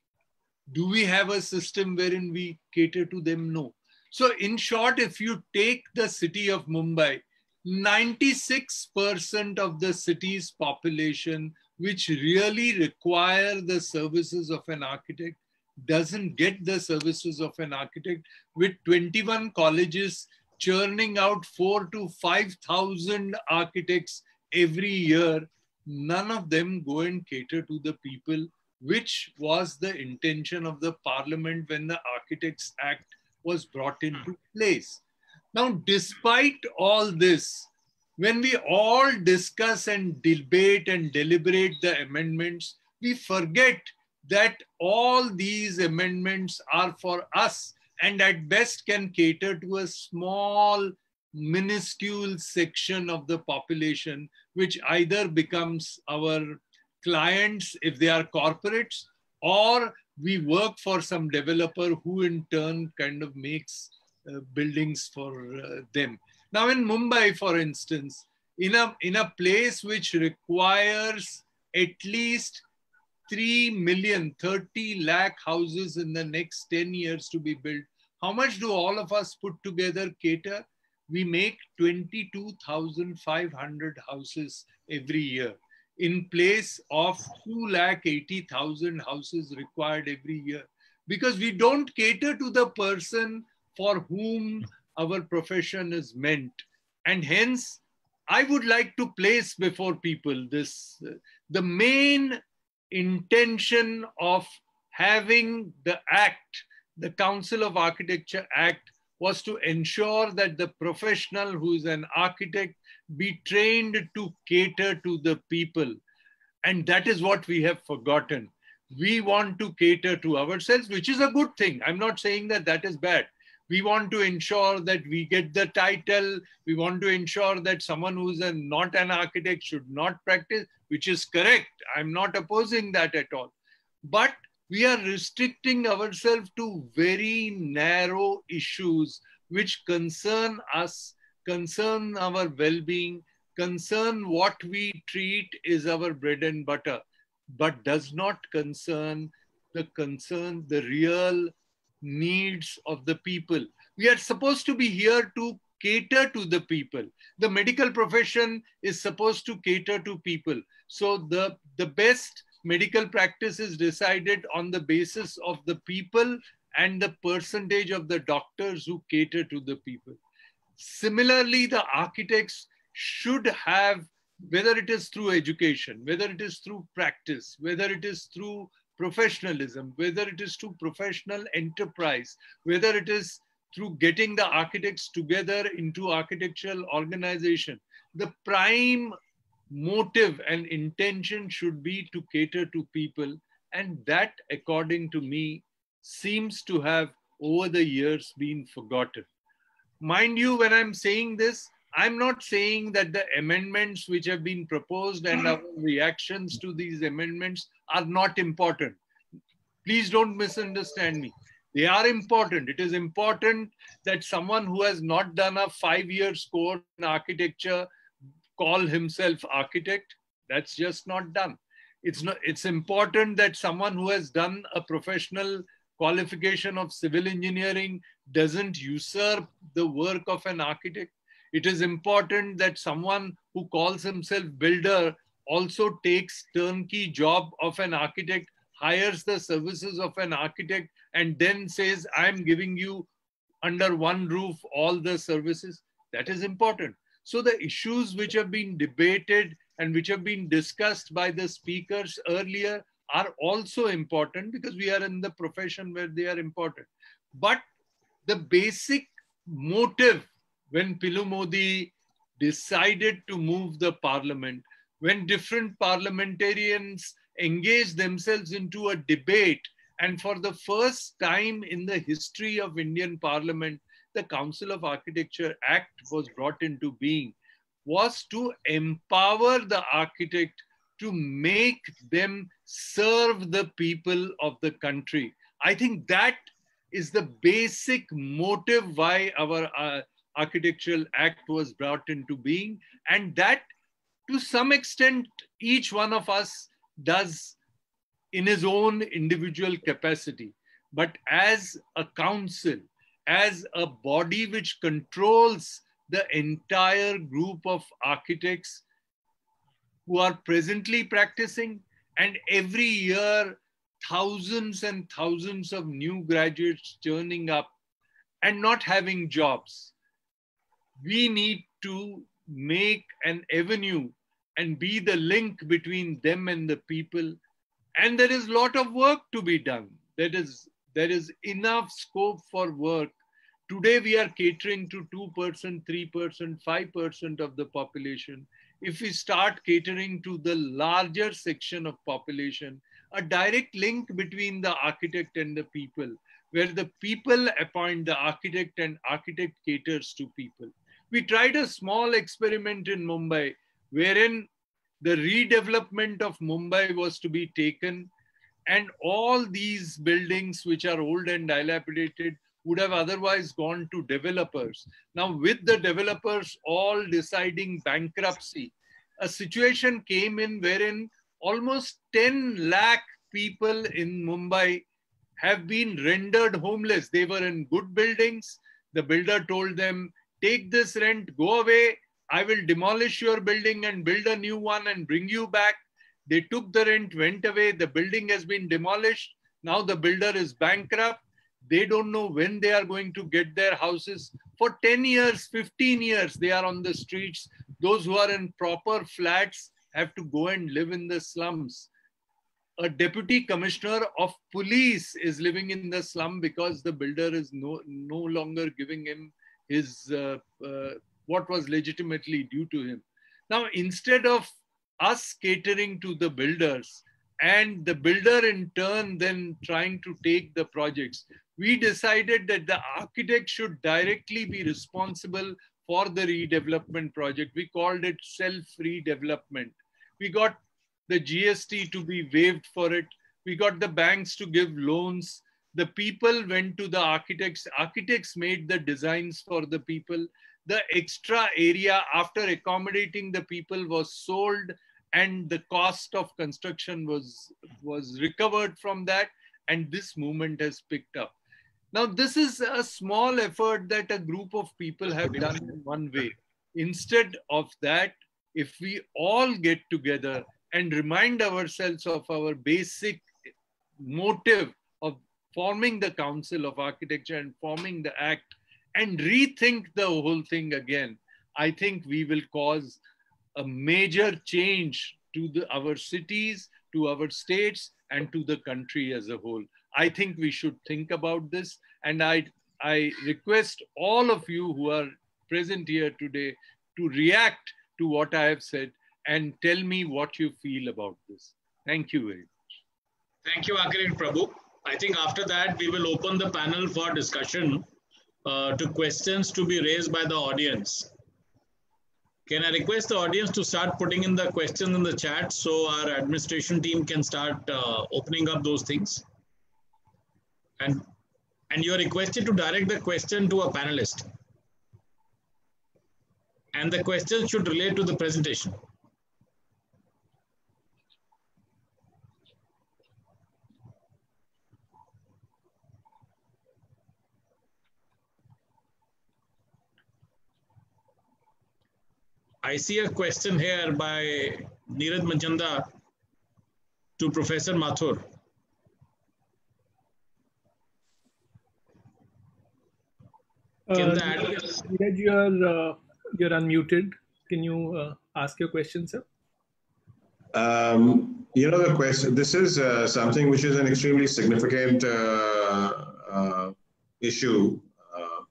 Do we have a system wherein we cater to them? No. So in short, if you take the city of Mumbai, ninety-six percent of the city's population, which really require the services of an architect, doesn't get the services of an architect, with twenty-one colleges churning out four to five thousand architects every year. None of them go and cater to the people, which was the intention of the parliament when the Architects Act was brought into place. Now, despite all this, when we all discuss and debate and deliberate the amendments, we forget that all these amendments are for us and at best can cater to a small, minuscule section of the population, which either becomes our clients if they are corporates, or we work for some developer who in turn kind of makes uh, buildings for uh, them. Now in Mumbai, for instance, in a, in a place which requires at least three million, thirty lakh houses in the next ten years to be built, how much do all of us put together cater? We make twenty-two thousand five hundred houses every year in place of two lakh eighty thousand houses required every year, because we don't cater to the person for whom our profession is meant. And hence, I would like to place before people this, uh, the main intention of having the Act, the Council of Architecture Act, was to ensure that the professional who is an architect be trained to cater to the people. And that is what we have forgotten. We want to cater to ourselves, which is a good thing. I'm not saying that that is bad. We want to ensure that we get the title. We want to ensure that someone who's a, not an architect should not practice, which is correct. I'm not opposing that at all. But we are restricting ourselves to very narrow issues which concern us, concern our well-being, concern what we treat is our bread and butter, but does not concern the concern, the real needs of the people. We are supposed to be here to cater to the people. The medical profession is supposed to cater to people. So the, the best medical practice is decided on the basis of the people and the percentage of the doctors who cater to the people. Similarly, the architects should have, whether it is through education, whether it is through practice, whether it is through professionalism, whether it is through professional enterprise, whether it is through getting the architects together into architectural organization, the prime motive and intention should be to cater to people. And that, according to me, seems to have over the years been forgotten. Mind you, when I'm saying this, I'm not saying that the amendments which have been proposed and our reactions to these amendments are not important. Please don't misunderstand me. They are important. It is important that someone who has not done a five years course in architecture call himself architect. That's just not done. It's not, it's important that someone who has done a professional qualification of civil engineering doesn't usurp the work of an architect. It is important that someone who calls himself builder also takes turnkey job of an architect, hires the services of an architect, and then says, I'm giving you under one roof all the services. That is important. So the issues which have been debated and which have been discussed by the speakers earlier are also important because we are in the profession where they are important. But the basic motive when Pilu Modi decided to move the parliament, when different parliamentarians engaged themselves into a debate, and for the first time in the history of Indian Parliament, the Council of Architecture Act was brought into being, was to empower the architect to make them serve the people of the country. I think that is the basic motive why our uh, Architectural Act was brought into being, and that to some extent each one of us does in his own individual capacity. But as a council, as a body which controls the entire group of architects who are presently practicing, and every year thousands and thousands of new graduates turning up and not having jobs, we need to make an avenue and be the link between them and the people. And there is a lot of work to be done. There is, there is enough scope for work. Today we are catering to two percent, three percent, five percent of the population. If we start catering to the larger section of population, a direct link between the architect and the people, where the people appoint the architect and architect caters to people. We tried a small experiment in Mumbai, wherein the redevelopment of Mumbai was to be taken, and all these buildings which are old and dilapidated would have otherwise gone to developers. Now, with the developers all deciding bankruptcy, a situation came in wherein almost ten lakh people in Mumbai have been rendered homeless. They were in good buildings. The builder told them, take this rent, go away. I will demolish your building and build a new one and bring you back. They took the rent, went away. The building has been demolished. Now the builder is bankrupt. They don't know when they are going to get their houses. For ten years, fifteen years, they are on the streets. Those who are in proper flats have to go and live in the slums. a deputy commissioner of police is living in the slum because the builder is no, no longer giving him his uh, uh, what was legitimately due to him. Now, instead of us catering to the builders and the builder in turn then trying to take the projects, we decided that the architect should directly be responsible for the redevelopment project. We called it self-redevelopment. We got the G S T to be waived for it. We got the banks to give loans. The people went to the architects. Architects made the designs for the people. The extra area after accommodating the people was sold, and the cost of construction was, was recovered from that. And this movement has picked up. Now, this is a small effort that a group of people have done in one way. Instead of that, if we all get together and remind ourselves of our basic motive of forming the Council of Architecture and forming the Act and rethink the whole thing again, I think we will cause a major change to the, our cities, to our states, and to the country as a whole. I think we should think about this, and I, I request all of you who are present here today to react to what I have said and tell me what you feel about this. Thank you very much. Thank you, Architect Prabhu. I think after that, we will open the panel for discussion uh, to questions to be raised by the audience. Can I request the audience to start putting in the questions in the chat so our administration team can start uh, opening up those things? And, and you are requested to direct the question to a panelist. And the question should relate to the presentation. I see a question here by Neeraj Manchanda to Professor Mathur. Can Uh, the Neeraj, you're, uh, you're unmuted. Can you uh, ask your question, sir? Um, you know, the question, this is uh, something which is an extremely significant uh, uh, issue uh,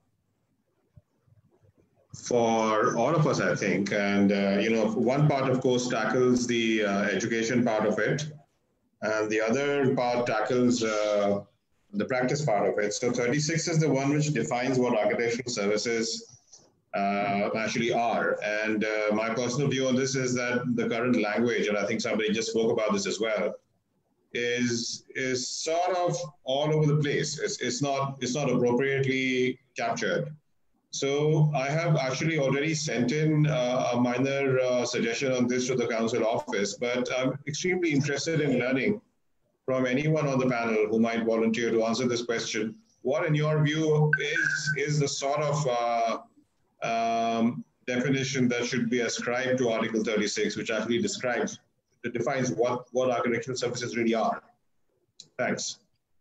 for all of us, I think. And, uh, you know, one part, of course, tackles the uh, education part of it. And the other part tackles uh, the practice part of it. So thirty-six is the one which defines what architectural services uh, actually are. And uh, my personal view on this is that the current language, and I think somebody just spoke about this as well, is is sort of all over the place. It's, it's not it's not appropriately captured. So I have actually already sent in uh, a minor uh, suggestion on this to the council office, but I'm extremely interested in learning from anyone on the panel who might volunteer to answer this question. What, in your view, is, is the sort of uh, um, definition that should be ascribed to Article thirty-six, which actually describes, it defines what, what architectural services really are? Thanks.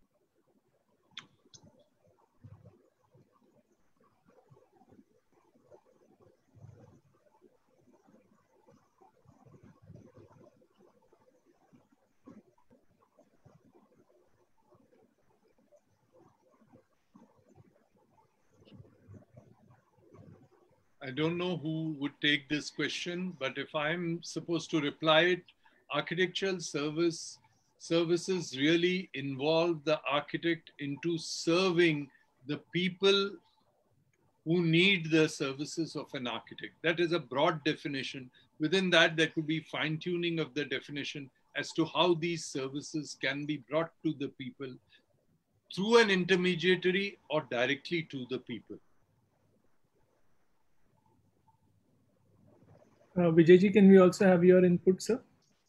I don't know who would take this question, but if I'm supposed to reply it, architectural service services really involve the architect into serving the people who need the services of an architect. That is a broad definition. Within that, there could be fine-tuning of the definition as to how these services can be brought to the people through an intermediary or directly to the people. Uh, Vijayji, can we also have your input, sir?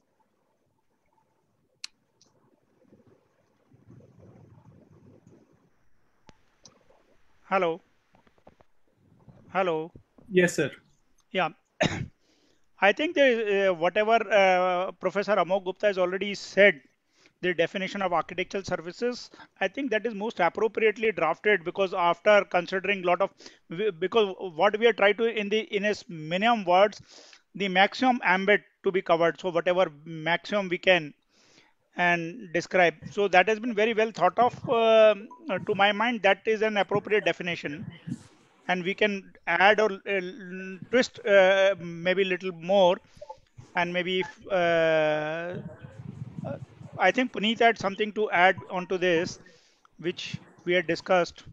Hello. Hello. Yes, sir. Yeah. I think the, uh, whatever uh, Professor Amol Gupta has already said, the definition of architectural services, I think that is most appropriately drafted, because after considering a lot of, because what we are trying to, in the in a minimum words, the maximum ambit to be covered. So whatever maximum we can and describe. So that has been very well thought of. Uh, to my mind, that is an appropriate definition, and we can add or uh, twist uh, maybe a little more, and maybe if, uh, I think Puneet had something to add onto this, which we had discussed.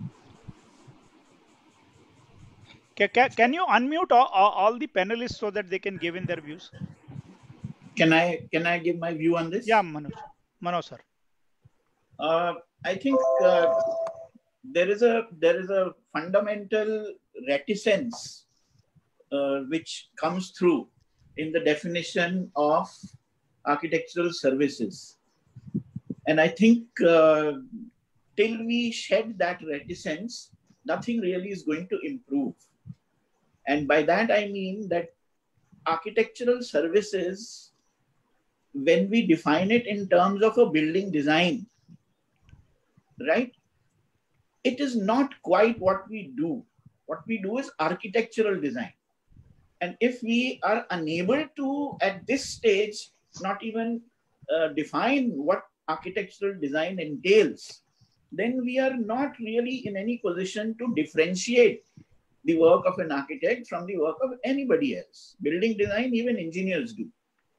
Can, can you unmute all, all the panelists so that they can give in their views? Can I can I give my view on this? Yeah, Manoj. Manoj sir. Uh, I think uh, there is a there is a fundamental reticence uh, which comes through in the definition of architectural services, and I think uh, till we shed that reticence, nothing really is going to improve. And by that I mean that architectural services, when we define it in terms of a building design, right, it is not quite what we do. What we do is architectural design. And if we are unable to, at this stage, not even uh, define what architectural design entails, then we are not really in any position to differentiate the work of an architect from the work of anybody else. Building design, even engineers do.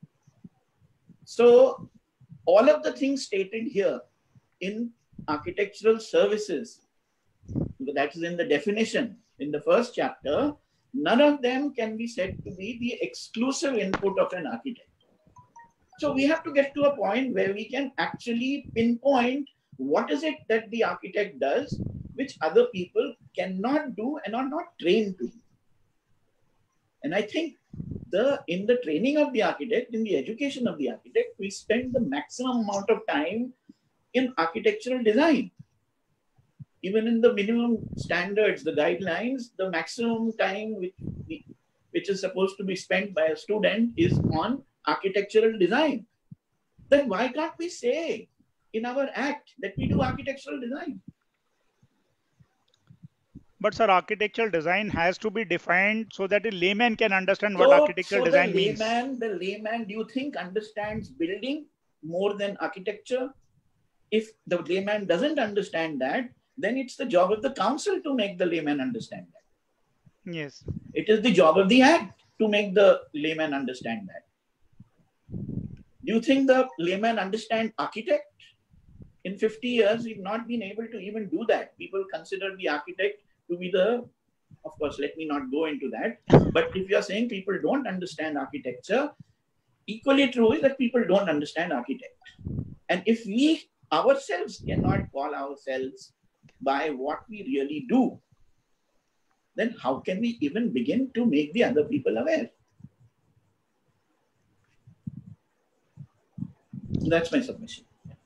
So all of the things stated here in architectural services, that is in the definition in the first chapter, none of them can be said to be the exclusive input of an architect. So we have to get to a point where we can actually pinpoint what is it that the architect does, which other people cannot do and are not trained to do. And I think the in the training of the architect, in the education of the architect, we spend the maximum amount of time in architectural design. Even in the minimum standards, the guidelines, the maximum time which, which is supposed to be spent by a student is on architectural design. Then why can't we say in our act that we do architectural design? But sir, architectural design has to be defined so that a layman can understand So, what architectural so design the means. layman, the layman, do you think understands building more than architecture? If the layman doesn't understand that, then it's the job of the council to make the layman understand that. Yes. It is the job of the act to make the layman understand that. Do you think the layman understands architect? In fifty years, we've not been able to even do that. People consider the architect to be the, of course, let me not go into that. But if you're saying people don't understand architecture, equally true is that people don't understand architect. And if we ourselves cannot call ourselves by what we really do, then how can we even begin to make the other people aware? That's my submission.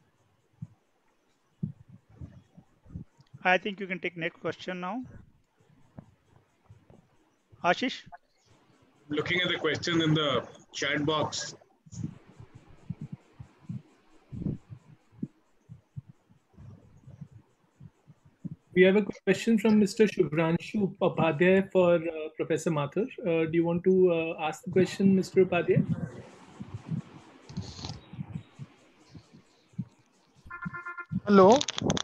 I think you can take next question now. Ashish? Looking at the question in the chat box. We have a question from Mister Shubhranshu Upadhyay for uh, Professor Mathur. Uh, do you want to uh, ask the question, Mister Upadhyay? Hello.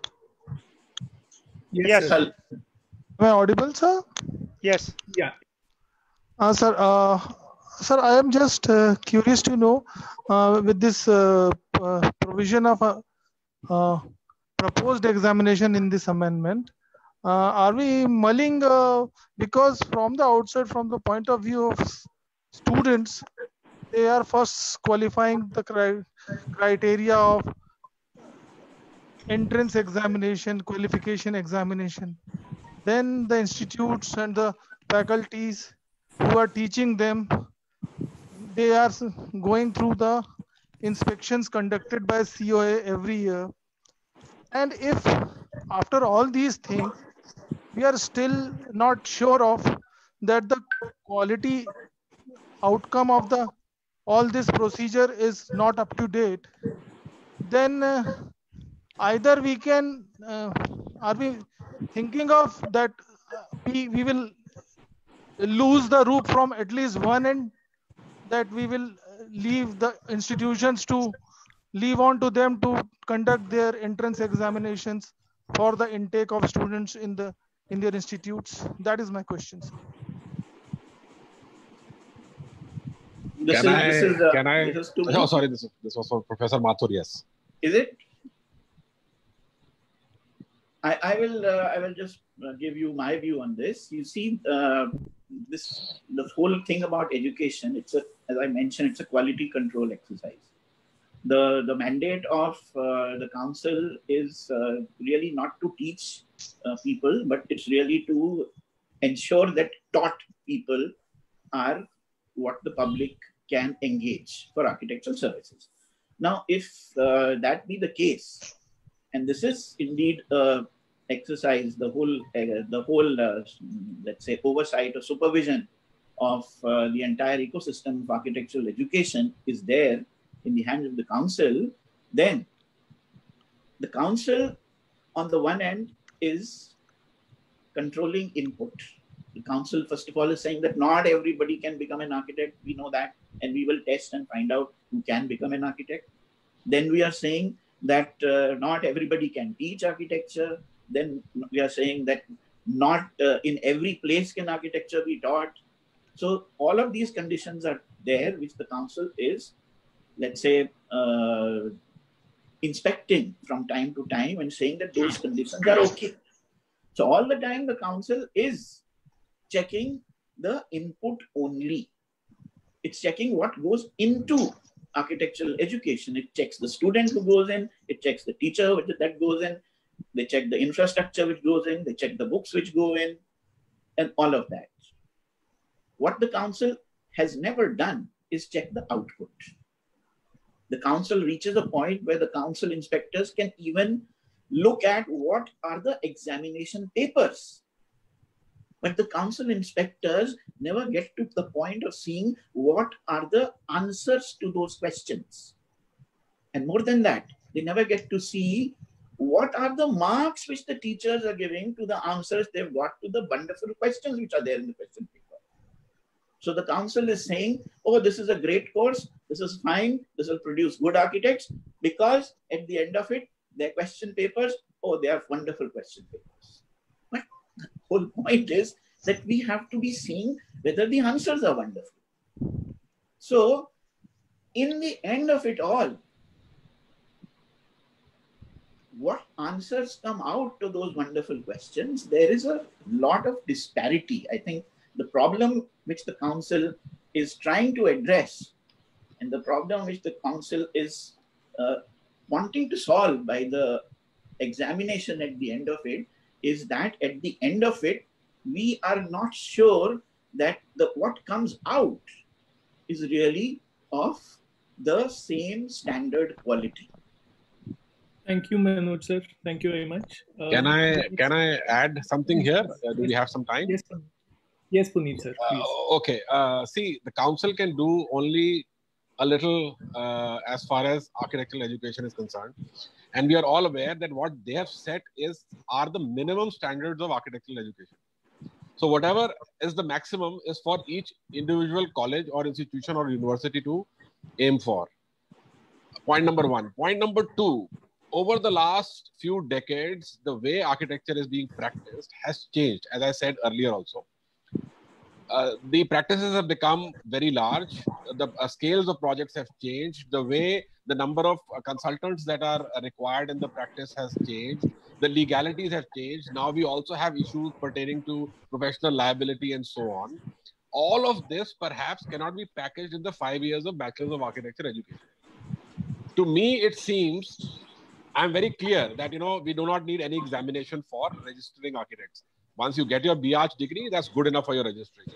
Yes, sir. Am I audible, sir? Yes. Yeah. Uh, sir, uh, sir, I am just uh, curious to know uh, with this uh, uh, provision of a uh, proposed examination in this amendment, uh, are we mulling uh, because from the outside, from the point of view of students, they are first qualifying the cri criteria of entrance examination, qualification examination. Then the institutes and the faculties who are teaching them, they are going through the inspections conducted by C O A every year. And if after all these things, we are still not sure of that the quality outcome of the all this procedure is not up to date, then uh, either we can, uh, are we thinking of that uh, we, we will lose the rope from at least one end, that we will leave the institutions to leave on to them to conduct their entrance examinations for the intake of students in the in their institutes? That is my question, sir. This Can is, I? this is, uh, Can I? this is to Oh, me. sorry. This is, this was for Professor Mathur. Yes. Is it? I, I will uh, I will just uh, give you my view on this. You see, uh, this the whole thing about education. It's a, as I mentioned, it's a quality control exercise. The the mandate of uh, the council is uh, really not to teach uh, people, but it's really to ensure that taught people are what the public can engage for architectural services. Now, if uh, that be the case, and this is indeed a exercise, the whole, uh, the whole, uh, let's say, oversight or supervision of uh, the entire ecosystem of architectural education is there in the hands of the council, then the council, on the one end, is controlling input. The council, first of all, is saying that not everybody can become an architect. We know that, and we will test and find out who can become an architect. Then we are saying that uh, not everybody can teach architecture. Then we are saying that not uh, in every place can architecture be taught. So all of these conditions are there, which the council is, let's say, uh, inspecting from time to time and saying that those conditions are okay. So all the time the council is checking the input only. It's checking what goes into architectural education. It checks the student who goes in, it checks the teacher that goes in, they check the infrastructure which goes in, they check the books which go in, and all of that. What the council has never done is check the output. The council reaches a point where the council inspectors can even look at what are the examination papers. But the council inspectors never get to the point of seeing what are the answers to those questions. And more than that, they never get to see what are the marks which the teachers are giving to the answers they've got to the wonderful questions which are there in the question paper. So the council is saying, oh, this is a great course, this is fine, this will produce good architects, because at the end of it, their question papers, oh, they are wonderful question papers. But the whole point is that we have to be seeing whether the answers are wonderful. So in the end of it all, what answers come out to those wonderful questions, there is a lot of disparity. I think the problem which the council is trying to address, and the problem which the council is uh, wanting to solve by the examination at the end of it, is that at the end of it, we are not sure that the what comes out is really of the same standard quality. Thank you, Manoj sir. Thank you very much. Uh, Can I can I add something here? Uh, do we have some time? Yes, sir. Yes, Puneet sir. Please. Uh, okay. Uh, see, the council can do only a little uh, as far as architectural education is concerned, and we are all aware that what they have set is are the minimum standards of architectural education. So whatever is the maximum is for each individual college or institution or university to aim for. Point number one. Point number two. Over the last few decades, the way architecture is being practiced has changed, as I said earlier also. Uh, the practices have become very large. The uh, scales of projects have changed. The way the number of uh, consultants that are required in the practice has changed. The legalities have changed. Now we also have issues pertaining to professional liability and so on. All of this perhaps cannot be packaged in the five years of Bachelor's of Architecture education. To me, it seems, I'm very clear that, you know, we do not need any examination for registering architects. Once you get your B Arch degree, that's good enough for your registration.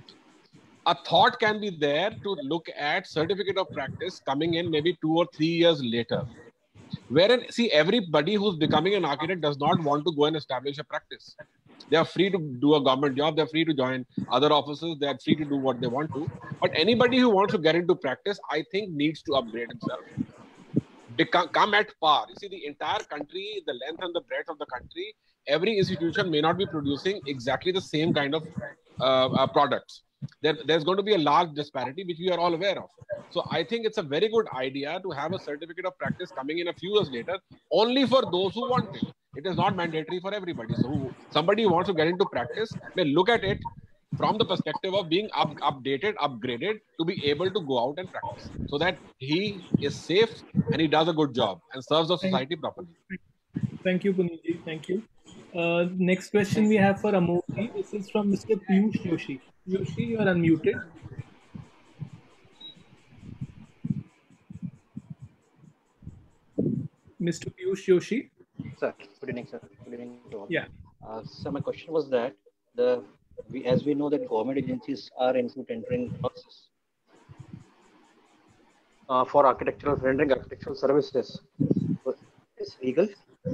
A thought can be there to look at certificate of practice coming in maybe two or three years later. Wherein, see, everybody who's becoming an architect does not want to go and establish a practice. They are free to do a government job. They're free to join other offices. They're free to do what they want to. But anybody who wants to get into practice, I think, needs to upgrade himself. Become, come at par. You see, the entire country, the length and the breadth of the country, every institution may not be producing exactly the same kind of uh, uh, products. there, there's going to be a large disparity, which we are all aware of. So I think it's a very good idea to have a certificate of practice coming in a few years later, only for those who want it. It is not mandatory for everybody. So who, somebody who wants to get into practice may look at it from the perspective of being up, updated, upgraded to be able to go out and practice, so that he is safe and he does a good job and serves the society properly. Thank you, Punitji. Thank you. Uh, next question we have for Amurthy. This is from Mister Piyush Joshi. Joshi, you are unmuted. Mister Piyush Joshi. Sir, good evening, sir. Good evening to all. Yeah. Uh, so my question was that the we, as we know that government agencies are into tendering process uh, for architectural rendering architectural services. So is legal?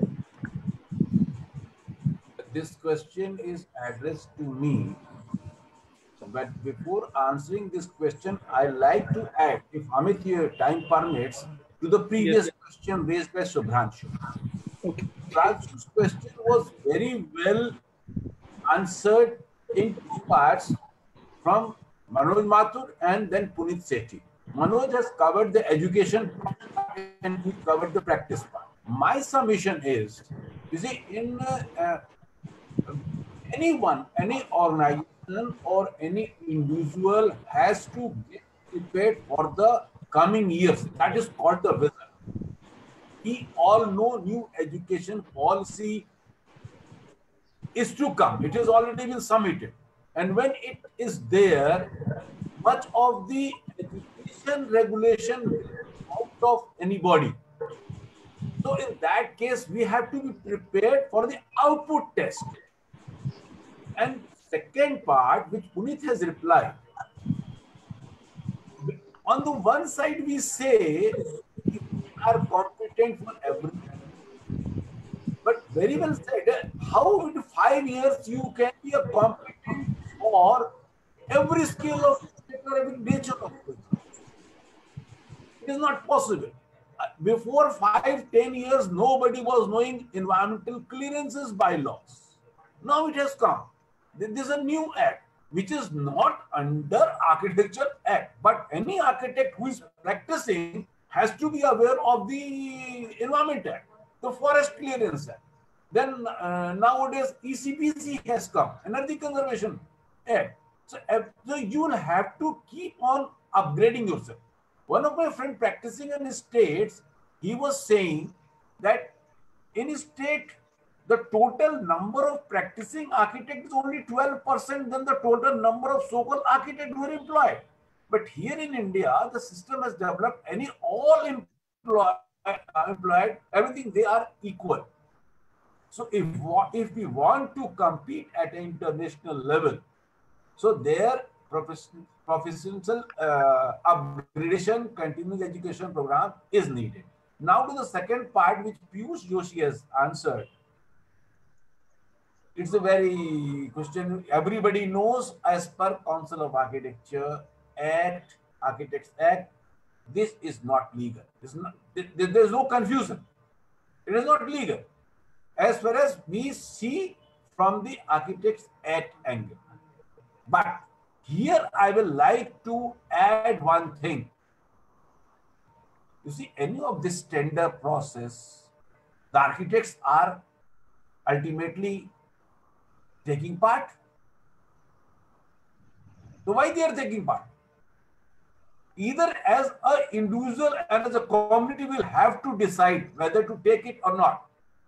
This question is addressed to me. But before answering this question, I like to add, if Amit, your time permits, to the previous yes. question raised by Shubhranshu. Okay. Shubhranshu's question was very well answered in two parts from Manoj Mathur and then Punit Sethi. Manoj has covered the education part and he covered the practice part. My submission is, you see, in uh, uh, anyone, any organization or any individual has to get prepared for the coming years. That is called the vision. We all know new education policy is to come. It has already been submitted. And when it is there, much of the education regulation will be out of anybody. So in that case, we have to be prepared for the output test. And second part, which Punit has replied, on the one side we say we are competent for everything. But very well said, how in five years you can be a competent for every skill of or every nature of it? It is not possible. Before five, ten years, nobody was knowing environmental clearances bylaws. Now it has come. This is a new act, which is not under Architecture Act. But any architect who is practicing has to be aware of the Environment Act, the Forest Clearance Act. Then uh, nowadays E C P C has come, Energy Conservation Act. So, uh, so you will have to keep on upgrading yourself. One of my friends practicing in his states, he was saying that in his state, the total number of practicing architects is only twelve percent than the total number of so-called architects who are employed. But here in India, the system has developed, any all employed, employed everything, they are equal. So if, if we want to compete at an international level, so their professional, professional uh, upgradation, continuing education program is needed. Now to the second part, which Piyush Joshi has answered. It's a very question everybody knows. As per Council of Architecture Act, Architects Act, this is not legal. It's not, there is no confusion. It is not legal. As far as we see from the Architects Act angle. But here I will like to add one thing. You see, any of this tender process, the architects are ultimately taking part. So why they are taking part? Either as an individual and as a community will have to decide whether to take it or not.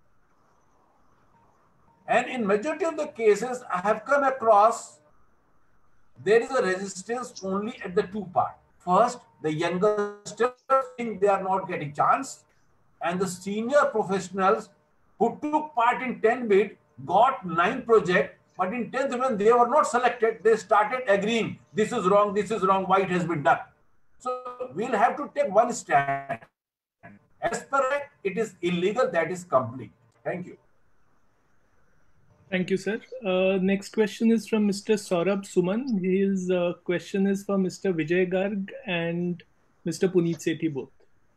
And in majority of the cases I have come across, there is a resistance only at the two parts. First, the youngsters think they are not getting chance, and the senior professionals who took part in ten bid got nine projects, but in tenth when they were not selected, they started agreeing, this is wrong, this is wrong, why it has been done. So we'll have to take one stand. As per act, it is illegal, that is complete. Thank you. Thank you, sir. Uh, next question is from Mister Saurabh Suman. His uh, question is for Mister Vijay Garg and Mister Punit Sethi both.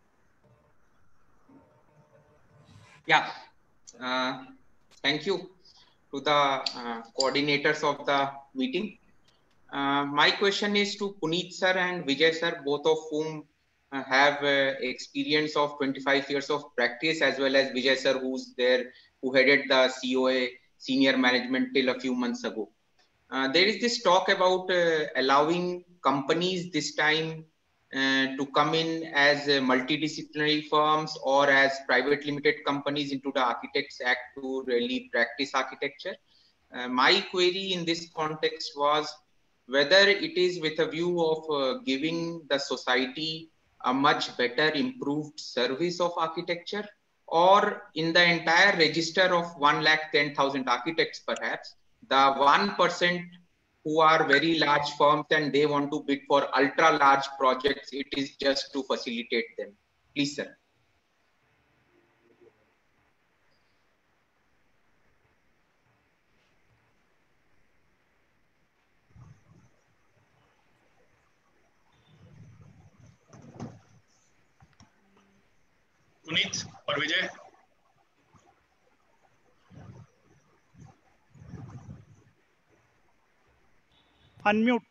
Yeah. Uh, thank you to the uh, coordinators of the meeting. Uh, my question is to Puneet sir and Vijay sir, both of whom uh, have uh, experience of twenty-five years of practice, as well as Vijay sir, who's there, who headed the C O A senior management till a few months ago. Uh, there is this talk about uh, allowing companies this time uh, to come in as uh, multidisciplinary firms or as private limited companies into the Architects Act to really practice architecture. Uh, my query in this context was whether it is with a view of uh, giving the society a much better improved service of architecture, or in the entire register of one lakh ten thousand architects perhaps, the one percent who are very large firms and they want to bid for ultra large projects, it is just to facilitate them. Please, sir. Puneet or Vijay? Unmute.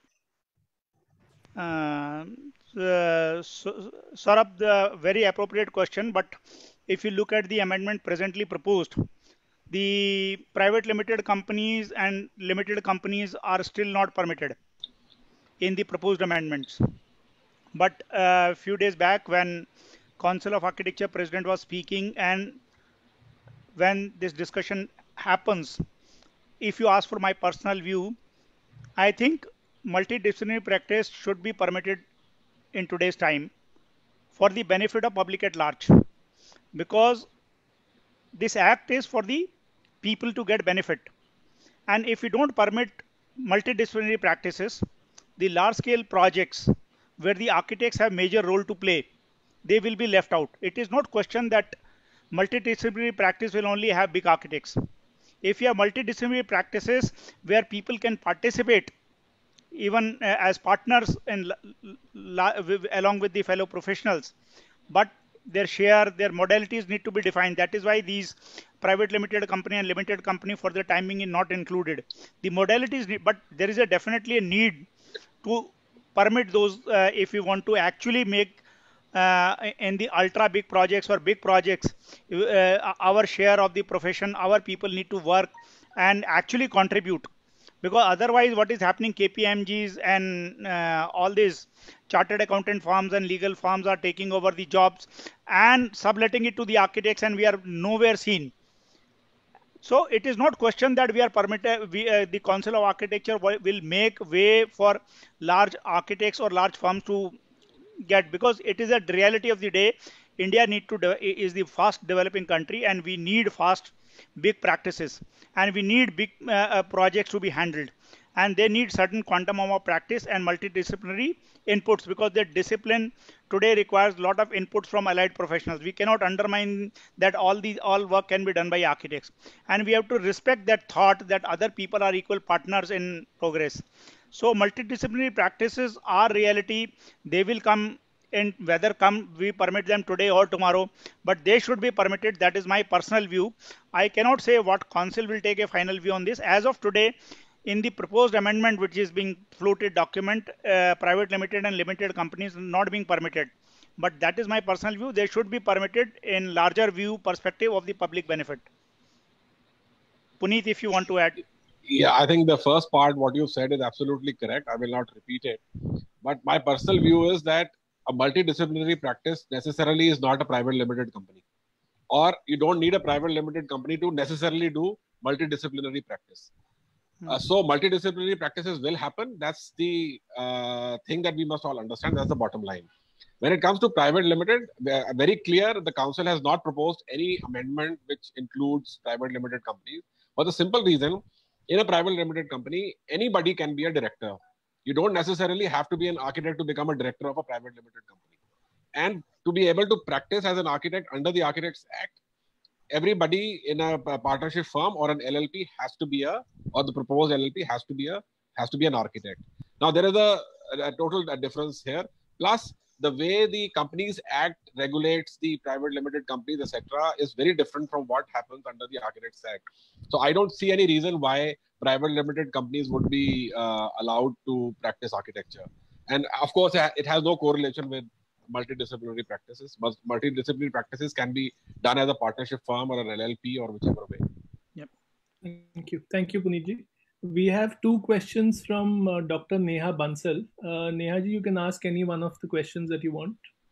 Uh, uh, so, Saurabh, the very appropriate question, but if you look at the amendment presently proposed, the private limited companies and limited companies are still not permitted in the proposed amendments. But a uh, few days back when Council of Architecture President was speaking, and when this discussion happens, if you ask for my personal view, I think multidisciplinary practice should be permitted in today's time for the benefit of public at large, because this act is for the people to get benefit. And if we don't permit multidisciplinary practices, the large scale projects where the architects have major role to play, they will be left out. It is not question that multidisciplinary practice will only have big architects. If you have multidisciplinary practices where people can participate even uh, as partners in along with the fellow professionals, but their share, their modalities need to be defined. That is why these private limited company and limited company for the timing is not included. The modalities, but there is a definitely a need to permit those uh, if you want to actually make uh, in the ultra big projects or big projects, uh, our share of the profession, our people need to work and actually contribute. Because otherwise what is happening, K P M Gs and uh, all these chartered accountant firms and legal firms are taking over the jobs and subletting it to the architects, and we are nowhere seen. So it is not question that we are permitted, we, uh, the Council of Architecture will make way for large architects or large firms to get, because it is a reality of the day. India need to is the fast developing country, and we need fast big practices, and we need big uh, projects to be handled, and they need certain quantum of practice and multidisciplinary inputs, because their discipline today requires a lot of inputs from allied professionals. We cannot undermine that all these all work can be done by architects, and we have to respect that thought that other people are equal partners in progress. So multidisciplinary practices are reality. They will come, and whether come we permit them today or tomorrow, but they should be permitted. That is my personal view. I cannot say what council will take a final view on this. As of today, in the proposed amendment which is being floated document, uh, private limited and limited companies not being permitted. But that is my personal view. They should be permitted in larger view perspective of the public benefit. Puneet, if you want to add. Yeah, I think the first part, what you said is absolutely correct. I will not repeat it. But my personal view is that a multidisciplinary practice necessarily is not a private limited company, or you don't need a private limited company to necessarily do multidisciplinary practice. Hmm. Uh, so multidisciplinary practices will happen. That's the uh, thing that we must all understand. That's the bottom line. When it comes to private limited, very clear, the council has not proposed any amendment which includes private limited companies, for the simple reason, in a private limited company, anybody can be a director. You don't necessarily have to be an architect to become a director of a private limited company. And to be able to practice as an architect under the Architects Act, everybody in a partnership firm or an L L P has to be a, or the proposed L L P has to be a, has to be an architect. Now there is a, a total difference here. Plus, the way the Companies Act regulates the private limited companies, et cetera, is very different from what happens under the Architects Act. So I don't see any reason why private limited companies would be uh, allowed to practice architecture. And of course, it has no correlation with multidisciplinary practices. But multidisciplinary practices can be done as a partnership firm or an L L P or whichever way. Yep. Thank you. Thank you, Puneetji. We have two questions from uh, Doctor Neha Bansal. Uh, Neha ji, you can ask any one of the questions that you want.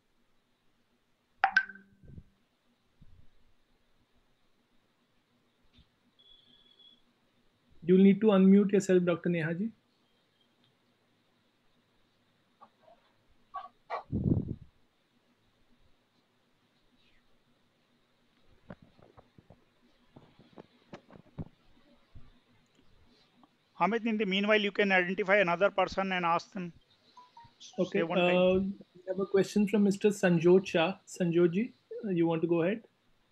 You'll need to unmute yourself, Doctor Neha ji. Hamid, in the meanwhile, you can identify another person and ask them. Okay. Uh, we have a question from Mister Sanjot Shah. Sanjot ji, uh, you want to go ahead?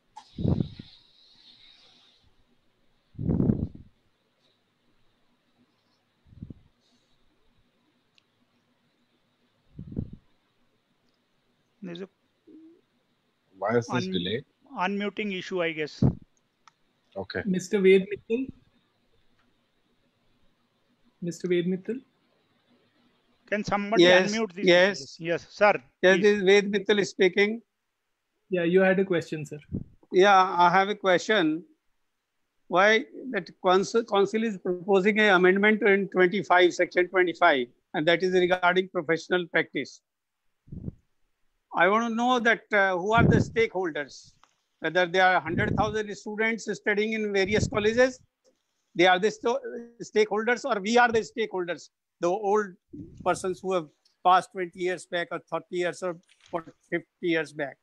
There's a Why is this un delayed? Unmuting issue, I guess. Okay. Mister Ved Mittal. Mister Ved Mittal. Can somebody yes, unmute this? Yes. Yes, sir. Yes, please. this is Ved Mittal speaking. Yeah, you had a question, sir. Yeah, I have a question. Why that council, council is proposing an amendment in twenty-five, section twenty-five, and that is regarding professional practice. I want to know that uh, who are the stakeholders, whether there are one hundred thousand students studying in various colleges, they are the stakeholders, or we are the stakeholders, the old persons who have passed twenty years back or thirty years or fifty years back.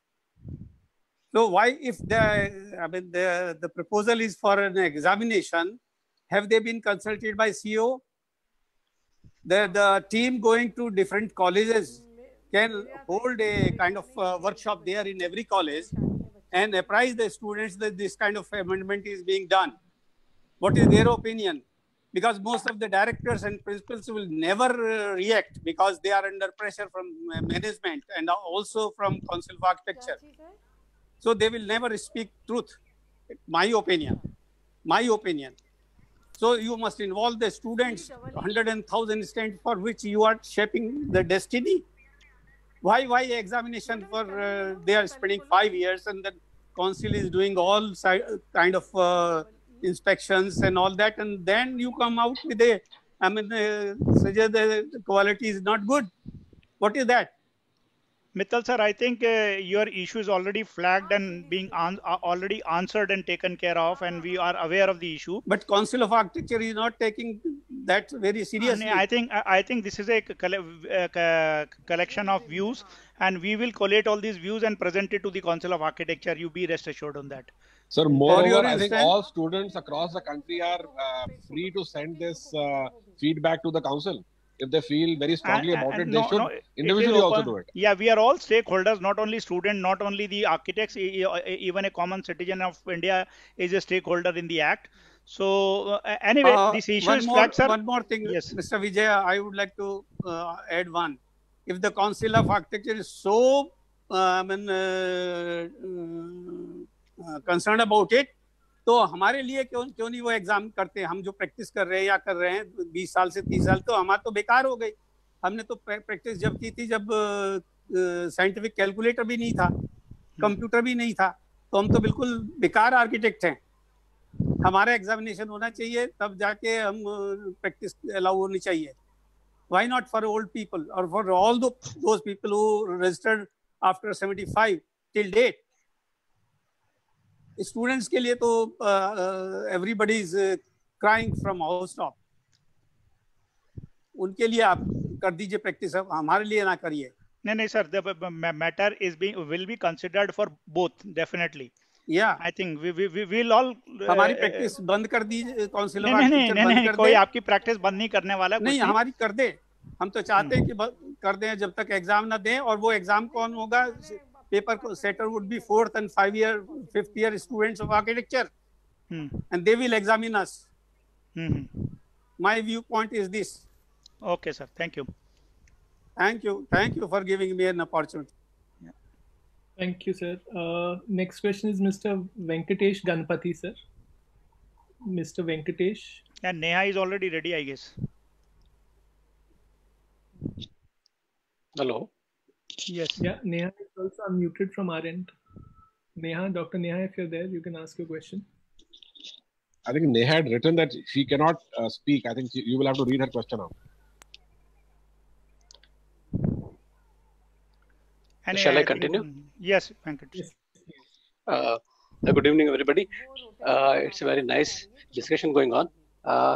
So why, if the, I mean, the, the proposal is for an examination, have they been consulted by C E O? The, the team going to different colleges can hold a kind of uh, workshop there in every college and apprise the students that this kind of amendment is being done. What is their opinion? Because most of the directors and principals will never uh, react because they are under pressure from uh, management and also from Council of Architecture. So they will never speak truth, my opinion, my opinion. So you must involve the students, one hundred thousand students for which you are shaping the destiny. Why, why examination for, uh, they are spending five years and the council is doing all kind of uh, inspections and all that. And then you come out with a, I mean, uh, suggest the quality is not good. What is that? Mittal sir, I think uh, your issue is already flagged and being an uh, already answered and taken care of, and we are aware of the issue. But Council of Architecture is not taking that very seriously. I think I think this is a uh, collection of views, and we will collate all these views and present it to the Council of Architecture. You be rest assured on that. Sir, moreover, I think all students across the country are uh, free to send this uh, feedback to the council. If they feel very strongly and, about and it, no, they should no, individually also do it. Yeah, we are all stakeholders, not only students, not only the architects, even a common citizen of India is a stakeholder in the act. So uh, anyway, uh, this issue one is more, flagged, sir. One more thing, yes. Mister Vijay, I would like to uh, add one. If the Council of Architecture is so uh, I mean, uh, uh, concerned about it, तो हमारे लिए क्यों क्यों नहीं वो exam करते हैं? हम जो प्रैक्टिस कर रहे हैं या कर रहे हैं बीस साल से तीस साल, तो हमारा तो बेकार हो गई। हमने तो प्रैक्टिस जब की थी जब साइंटिफिक कैलकुलेटर भी नहीं था, कंप्यूटर भी नहीं था, तो हम तो बिल्कुल बेकार आर्किटेक्ट हैं। हमारा एग्जामिनेशन होना चाहिए, तब जाके हम प्रैक्टिस अलाउ होनी चाहिए। Why not for old people or for all the, those people who registered after seventy-five till date? Students के लिए तो everybody is crying from house top. उनके लिए आप कर दीजिए प्रैक्टिस, हमारे लिए ना करिए। नहीं नहीं sir, the matter is being will be considered for both definitely. Yeah, I think we we we will all. हमारी प्रैक्टिस बंद कर दीजिए, काउंसिल ऑफ आर्किटेक्चर बंद कर दे। कोई आपकी प्रैक्टिस बंद नहीं करने वाला। नहीं, हमारी कर दे। हम तो चाहते हैं कि कर दें जब तक एग्जाम ना दें। और वो एग्जाम कौन होगा? Paper setter would be fourth and five year, fifth year students of architecture, hmm. and they will examine us. Hmm. My viewpoint is this. Okay, sir. Thank you. Thank you. Thank you for giving me an opportunity. Yeah. Thank you, sir. Uh, next question is Mister Venkatesh Ganpati, sir. Mister Venkatesh. And Neha is already ready, I guess. Hello. Yes. Yeah, Neha is also unmuted from our end. Neha, Doctor Neha, if you're there, you can ask your question. I think Neha had written that she cannot uh, speak. I think she, you will have to read her question out. And Shall I uh, continue? Yes, Venkat. Uh, good evening, everybody. Uh, it's a very nice discussion going on. Uh,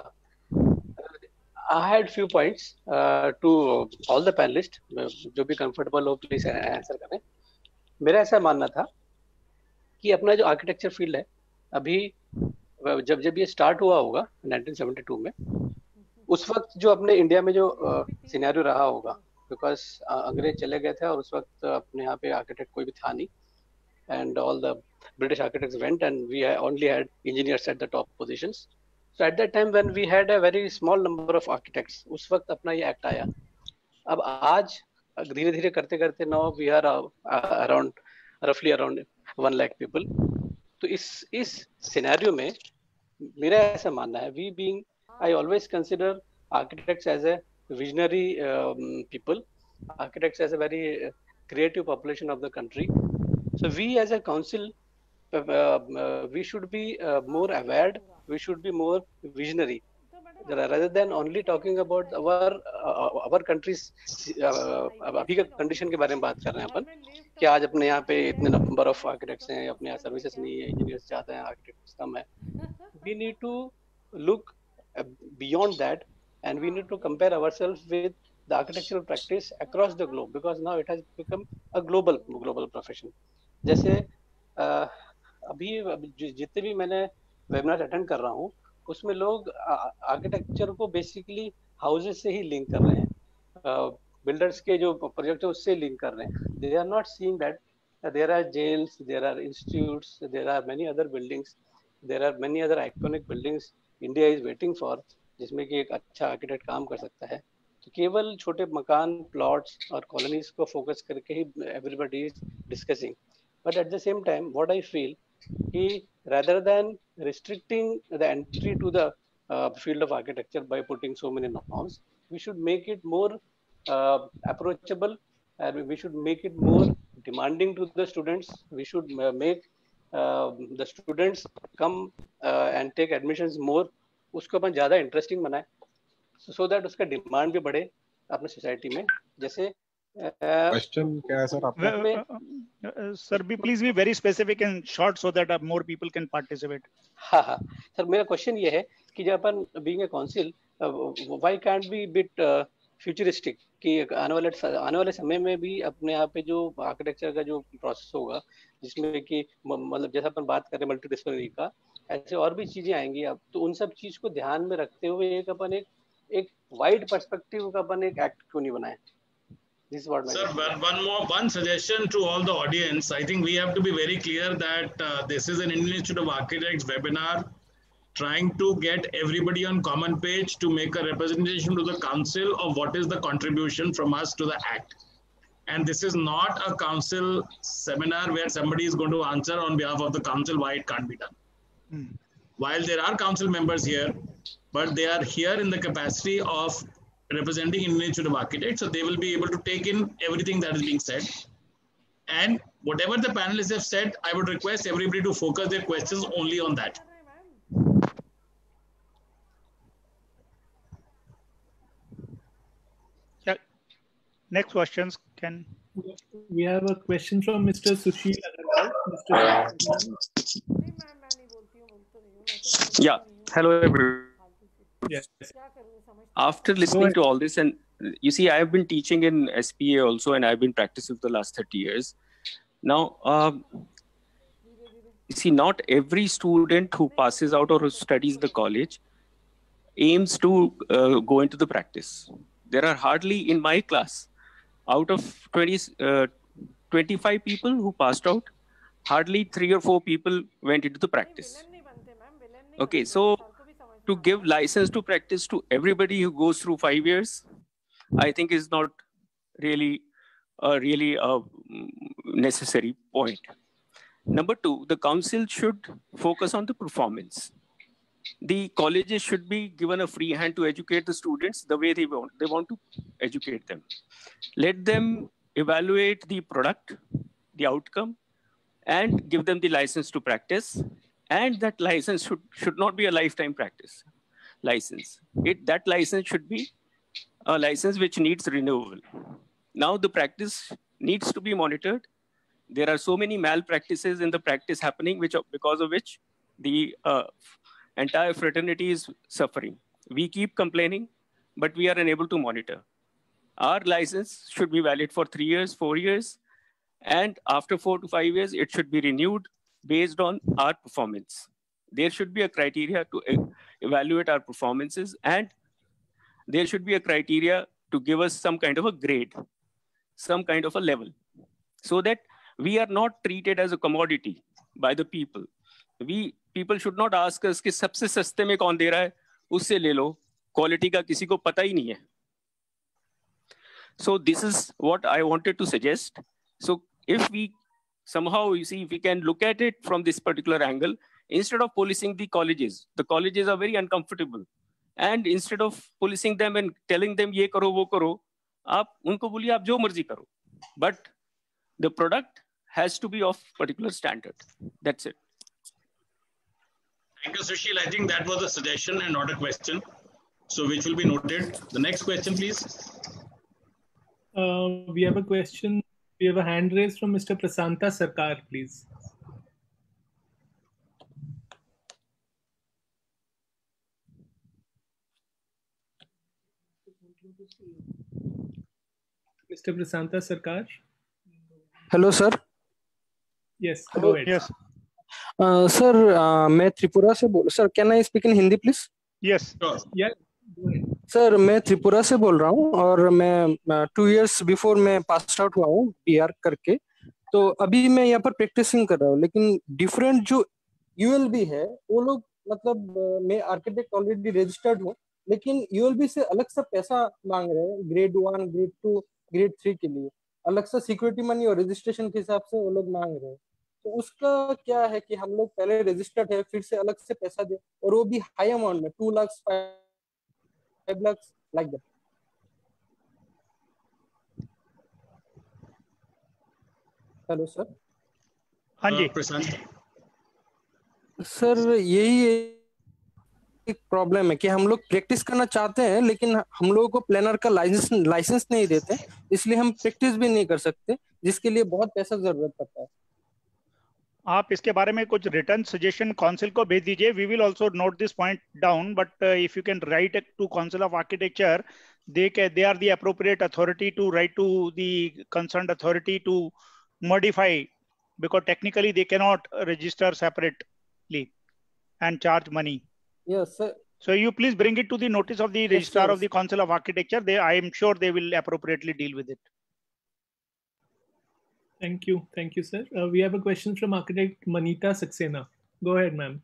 I had few points uh, to all the panelists. जो भी comfortable हो, please answer करें. मेरा ऐसा मानना था कि अपना जो आर्किटेक्चर फील्ड है, अभी जब जब ये स्टार्ट हुआ होगा नाइनटीन सेवेंटी टू में, उस वक्त जो अपने इंडिया में जो सिनेरियो रहा होगा, बिकॉज अंग्रेज चले गए थे और उस वक्त अपने यहाँ पे आर्किटेक्ट कोई भी था नहीं, and all the British architects went and we only had engineers at the top positions. So at that time when we had a very small number of architects, उस वक्त अपना ये एक्ट आया. अब आज धीरे धीरे करते करते नाउ वी आर अराउंड रफली अराउंड वन लाख पीपल. तो इस इस सिनेरियो में मेरा ऐसा मानना है, we being I always consider architects as a visionary um, people, architects as a very uh, creative population of the country. So we as a council, uh, uh, we should be uh, more aware, we should be more visionary, rather than only talking about our uh, our country's अभी का condition के बारे में बात कर रहे हैं अपन, कि आज अपने यहाँ पे इतने number of architects हैं, अपने यहाँ services नहीं है, engineers ज़्यादा हैं, architects कम है. We need to look uh, beyond that. And we need to compare ourselves with the architectural practice across the globe, because now it has become a global global profession. जैसे अभी जितने भी मैंने webinar attend कर रहा हूँ, उसमें लोग आर्किटेक्चर को बेसिकली हाउसेस से ही लिंक कर रहे हैं, बिल्डर्स के जो प्रोजेक्ट है उससे लिंक कर रहे हैं. They are not seeing that there are jails, there are institutes, there are many other buildings, there are many other iconic buildings India is waiting for, जिसमें कि एक अच्छा आर्किटेक्ट काम कर सकता है. तो केवल छोटे मकान, प्लॉट्स और कॉलोनीज को फोकस करके ही everybody is discussing. But at the same time what I feel कि rather than restricting the entry to the uh, field of architecture by putting so many norms, we should make it more uh, approachable, and we should make it more demanding to the students. We should uh, make uh, the students come uh, and take admissions more. उसको अपन ज्यादा interesting बनाए, so that उसका demand भी बढ़े अपने society में. जैसे question क्या है सर आपका? Sir be please be very specific and short so that more people can participate. हाँ हाँ सर, मेरा क्वेश्चन ये है कि जब अपन being a council, why can't be bit futuristic, कि आने वाले आने वाले समय में भी अपने यहाँ पे जो आर्किटेक्चर का जो प्रोसेस होगा, जिसमें कि मतलब जैसा अपन बात करें मल्टी डिसिप्लिनरी का, ऐसे और भी चीजें आएंगी. अब तो उन सब चीज को ध्यान में रखते हुए एक अपन एक एक वाइड पर्सपेक्टिव का अपन एक एक्ट क्यों नहीं बनाए? This is what my Sir, one, one more one suggestion to all the audience. I think we have to be very clear that uh, this is an Indian Institute of Architects webinar, trying to get everybody on common page to make a representation to the council of what is the contribution from us to the act. And this is not a council seminar where somebody is going to answer on behalf of the council why it can't be done. Hmm. While there are council members here, but they are here in the capacity of representing Indian Institute of Architects, so they will be able to take in everything that is being said. And whatever the panelists have said, I would request everybody to focus their questions only on that. Yeah. Next questions can. We have a question from Mister Sushil Agarwal. Mister Yeah. Hello, everyone. Yes. After listening to all this, and you see, I have been teaching in S P A also, and I've been practicing for the last thirty years. Now, um, you see, not every student who passes out or who studies the college aims to uh, go into the practice. There are hardly in my class, out of twenty, uh, twenty-five people who passed out, hardly three or four people went into the practice. Okay, so to give license to practice to everybody who goes through five years, I think is not really, uh, really a necessary point. Number two, the council should focus on the performance. the colleges should be given a free hand to educate the students the way they want. They want to educate them. Let them evaluate the product, the outcome, and give them the license to practice. And that license should, should not be a lifetime practice license. It, that license should be a license which needs renewal. Now the practice needs to be monitored. There are so many malpractices in the practice happening, which because of which the uh, entire fraternity is suffering. We keep complaining, but we are unable to monitor. Our license should be valid for three years, four years, and after four to five years, it should be renewed based on our performance. There should be a criteria to e evaluate our performances, and there should be a criteria to give us some kind of a grade, some kind of a level, so that we are not treated as a commodity by the people. We people should not ask us कि सबसे सस्ते में कौन दे रहा है, उससे ले लो, quality का किसी को पता ही नहीं है. So this is what I wanted to suggest. So if we somehow, you see, if we can look at it from this particular angle, instead of policing the colleges, the colleges are very uncomfortable. And instead of policing them and telling them ये करो वो करो, आप उनको बोलिए आप जो मर्जी करो. But the product has to be of particular standard. That's it. Thank you, Sushil. I think that was a suggestion and not a question. So which will be noted. The next question, please. Uh, we have a question. We have a hand raised from Mister Prasanta Sarkar, please. Mister Prasanta Sarkar. Hello, sir. Yes. Hello. Go ahead. Yes. Uh, sir, uh, मैं त्रिपुरा से बोल. Sir, can I speak in Hindi, please? Yes. Sure. Yeah. Sir मैं त्रिपुरा से बोल रहा हूँ और मैं टू इयर्स बिफोर मैं पास आउट हुआ हूँ पीआर करके. तो अभी मैं यहाँ पर प्रैक्टिसिंग कर रहा हूँ, लेकिन डिफरेंट जो यूएलबी है वो लोग मतलब मैं आर्किटेक्ट ऑलरेडी रजिस्टर्ड हूँ, लेकिन यूएलबी से अलग सा पैसा मांग रहे हैं grade one, grade two, grade three के लिए. अलग सा सिक्योरिटी मनी और रजिस्ट्रेशन के हिसाब से वो लोग मांग रहे हैं. तो उसका क्या है कि हम लोग पहले रजिस्टर्ड है फिर से अलग से पैसा दे, और वो भी हाई अमाउंट में two lakh five lakh like that. Hello sir. हाँ जी सर, यही एक प्रॉब्लम है कि हम लोग प्रैक्टिस करना चाहते हैं लेकिन हम लोगों को प्लानर का लाइसेंस लाइसेंस नहीं देते, इसलिए हम प्रैक्टिस भी नहीं कर सकते, जिसके लिए बहुत पैसा जरूरत पड़ता है. आप इसके बारे में कुछ रिटर्न सजेशन काउंसिल को भेज दीजिए. We will also note this point down, but if you can write to council of architecture, they can, they are the appropriate authority to write to the concerned authority to modify, because technically they cannot register separately and charge money. Yes, sir. So you please bring it to the notice of the Yes, registrar sir. of the Council of Architecture. They, I am sure they will appropriately deal with it. Thank you. Thank you, sir. Uh, we have a question from architect Manita Saxena. Go ahead, ma'am.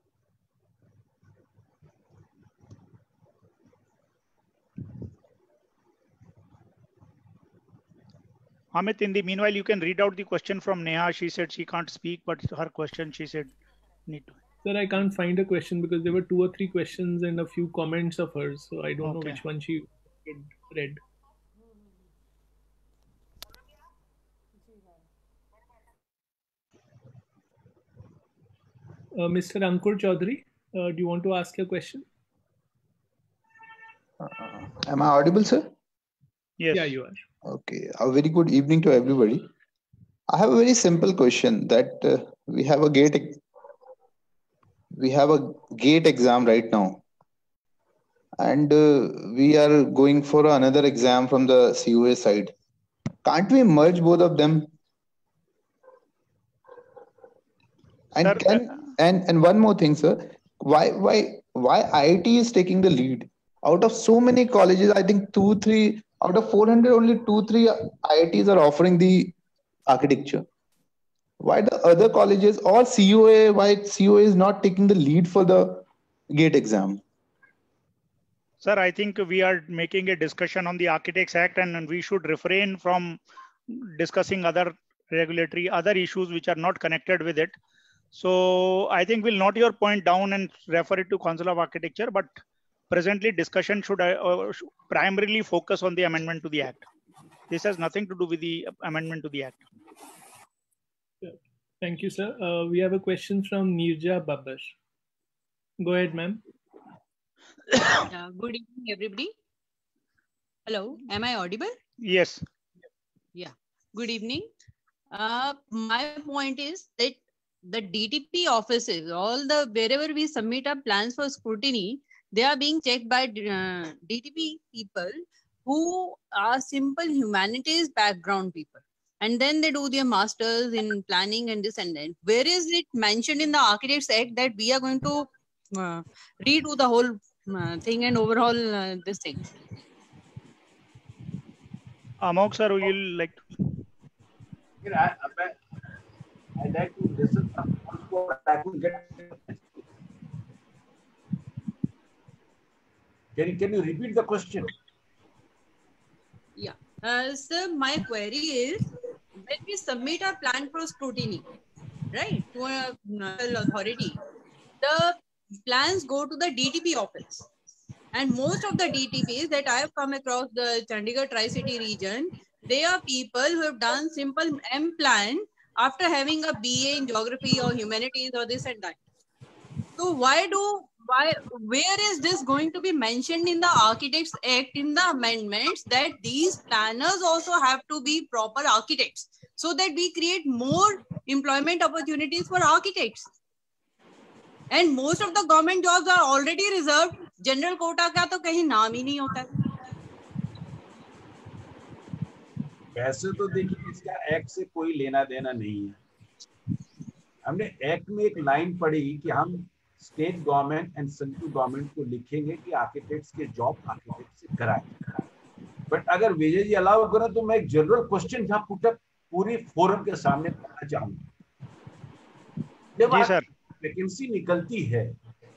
Amit, in the meanwhile, you can read out the question from Neha. She said she can't speak, but her question, she said, need to. Sir, I can't find a question because there were two or three questions and a few comments of hers. So I don't know Okay. which one she read. Uh, Mister Ankur Chaudhary, uh, do you want to ask your question? Am I audible, sir? Yes. Yeah, you are. Okay. A very good evening to everybody. I have a very simple question that uh, we have a gate ex- we have a gate exam right now, and uh, we are going for another exam from the C U A side. Can't we merge both of them? And Sir, can and and one more thing, sir. Why why why I I T is taking the lead? Out of so many colleges, I think two, three, out of four hundred, only two, three I I Ts are offering the architecture. Why the other colleges or C U A, why C U A is not taking the lead for the gate exam? Sir, I think we are making a discussion on the Architects Act, and we should refrain from discussing other regulatory, other issues which are not connected with it. So I think we'll note your point down and refer it to Council of Architecture, but presently discussion should uh, primarily focus on the amendment to the Act. This has nothing to do with the amendment to the Act. Thank you, sir. Uh, we have a question from Nirja Babbar. Go ahead, ma'am. Uh, good evening, everybody. Hello, am I audible? Yes. Yeah. Good evening. Uh, my point is that the D T P offices, all the wherever we submit our plans for scrutiny, they are being checked by uh, D T P people who are simple humanities background people. And then they do their masters in planning and this and that. Where is it mentioned in the Architects Act that we are going to uh, redo the whole uh, thing and overhaul uh, this thing? Amok sir, will you like to? I, I like to listen. I could get. Can you, can you repeat the question? Yeah. Uh, sir, my query is, when we submit our plan for scrutiny, right, to a national authority, the plans go to the D T P office. And most of the D T Ps that I have come across the Chandigarh Tri-City region, they are people who have done simple M plan after having a B A in geography or humanities or this and that. So why do, why, where is this going to be mentioned in the Architects Act in the amendments that these planners also have to be proper architects so that we create more employment opportunities for architects? And most of the government jobs are already reserved. General quota का तो कहीं नाम ही नहीं होता है. वैसे तो देखिए इसका एक्ट से कोई लेना देना नहीं है. हमने एक्ट में एक लाइन पढ़ी कि हम state government and central government को लिखेंगे कि आर्किटेक्ट्स के जॉब आर्किटेक्ट से कराएं. बट अगर विजय जी अलाउ करें तो मैं एक जनरल क्वेश्चन जहां पुटअप पूरी फोरम के सामने करना चाहूंगा. जब जी सर. वैकेंसी निकलती है,